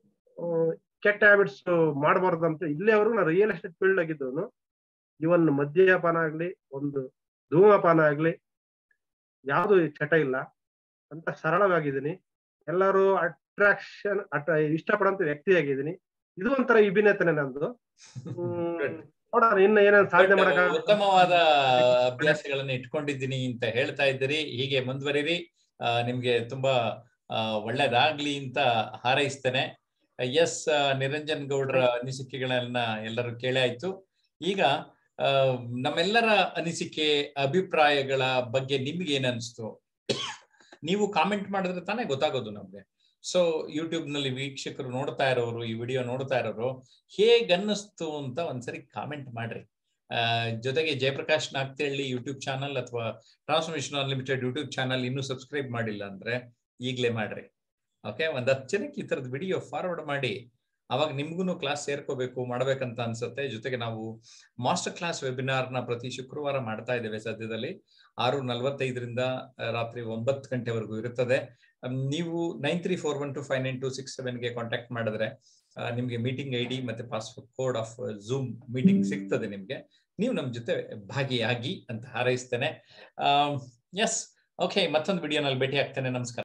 ಕೆಟ್ಟ ಹ್ಯಾಬಿಟ್ಸ್ ಮಾಡಬಾರ್ದು ಅಂತ ಇಲ್ಲಿವರೆಗೂ ನಾನು ರಿಯಲ್ ಎಸ್ಟೇಟ್ ಫೀಲ್ಡ್ ಆಗಿದ್ದವನು. ಇವನ್ ಮದ್ಯಪಾನ ಆಗ್ಲಿ, ಒಂದು ಧೂಮಪಾನ ಆಗ್ಲಿ, ಯಾವ್ದು ಚಟ ಇಲ್ಲ ಅಂತ ಸರಳವಾಗಿದ್ದೀನಿ. ಎಲ್ಲರೂ ಅಟ್ರಾಕ್ಷನ್ ಅಟ್ ಇಷ್ಟಪಡಂತ ವ್ಯಕ್ತಿ ಆಗಿದ್ದೀನಿ. ಇದು ಒಂಥರ ವಿಭಿನ್ನತೆನೆ ನಂದು. ಹ್ಮ್ ನೋಡೋಣ ಇನ್ನು ಏನೇನು ಸಾಧನೆ ಮಾಡಕ. ಉತ್ತಮವಾದ ಅಭ್ಯಾಸಗಳನ್ನ ಇಟ್ಕೊಂಡಿದ್ದೀನಿ ಅಂತ ಹೇಳ್ತಾ ಇದ್ದೀರಿ. ಹೀಗೆ ಮುಂದುವರಿರಿ, ನಿಮ್ಗೆ ತುಂಬಾ ಒಳ್ಳೇದಾಗ್ಲಿ ಅಂತ ಹಾರೈಸ್ತೇನೆ. ಎಸ್, ನಿರಂಜನ್ ಗೌಡ್ರ ಅನಿಸಿಕೆಗಳನ್ನ ಎಲ್ಲರೂ ಕೇಳಿ ಆಯ್ತು. ಈಗ ನಮ್ಮೆಲ್ಲರ ಅನಿಸಿಕೆ ಅಭಿಪ್ರಾಯಗಳ ಬಗ್ಗೆ ನಿಮ್ಗೆ ಏನ್ ಅನಿಸ್ತು ನೀವು ಕಾಮೆಂಟ್ ಮಾಡಿದ್ರೆ ತಾನೇ ಗೊತ್ತಾಗೋದು ನಮ್ಗೆ. ಸೊ ಯೂಟ್ಯೂಬ್ ನಲ್ಲಿ ವೀಕ್ಷಕರು ನೋಡ್ತಾ ಇರೋರು, ಈ ವಿಡಿಯೋ ನೋಡ್ತಾ ಇರೋರು ಹೇಗ್ ಅನ್ನಿಸ್ತು ಅಂತ ಒಂದ್ಸರಿ ಕಾಮೆಂಟ್ ಮಾಡ್ರಿ. ಅಹ್ ಜೊತೆಗೆ ಜಯಪ್ರಕಾಶ್ ನಾಗ್ತಿಹಳ್ಳಿ ಯೂಟ್ಯೂಬ್ ಚಾನಲ್ ಅಥವಾ ಟ್ರಾನ್ಸ್ಫಾರ್ಮೇಷನ್ ಅನ್ಲಿಮಿಟೆಡ್ ಯೂಟ್ಯೂಬ್ ಚಾನಲ್ ಇನ್ನೂ ಸಬ್ಸ್ಕ್ರೈಬ್ ಮಾಡಿಲ್ಲ ಅಂದ್ರೆ ಈಗ್ಲೇ ಮಾಡ್ರಿ. ಓಕೆ, ಒಂದ್ ಹತ್ತು ಜನಕ್ಕೆ ಈ ತರದ ವಿಡಿಯೋ ಫಾರ್ವರ್ಡ್ ಮಾಡಿ. ಅವಾಗ ನಿಮ್ಗೂ ಕ್ಲಾಸ್ ಸೇರ್ಕೋಬೇಕು ಮಾಡ್ಬೇಕಂತ ಅನ್ಸುತ್ತೆ. ಜೊತೆಗೆ ನಾವು ಮಾಸ್ಟರ್ ಕ್ಲಾಸ್ ವೆಬಿನಾರ್ ನ ಪ್ರತಿ ಶುಕ್ರವಾರ ಮಾಡ್ತಾ ಇದ್ದೇವೆ. ಸದ್ಯದಲ್ಲಿ ಆರು ನಲ್ವತ್ತೈದರಿಂದ ರಾತ್ರಿ ಒಂಬತ್ತು ಗಂಟೆವರೆಗೂ ಇರುತ್ತದೆ. ನೀವು nine three four one two five nine two six seven ಗೆ ಕಾಂಟ್ಯಾಕ್ಟ್ ಮಾಡಿದ್ರೆ ನಿಮ್ಗೆ ಮೀಟಿಂಗ್ ಐ ಡಿ ಮತ್ತೆ password code of zoom meeting ಸಿಗ್ತದೆ ನಿಮ್ಗೆ. ನೀವು ನಮ್ ಜೊತೆ ಭಾಗಿಯಾಗಿ ಅಂತ ಹಾರೈಸ್ತೇನೆ. ಎಸ್, ಓಕೆ, ಮತ್ತೊಂದು ವಿಡಿಯೋನಲ್ಲಿ ಭೇಟಿ ಆಗ್ತೇನೆ. ನಮಸ್ಕಾರ.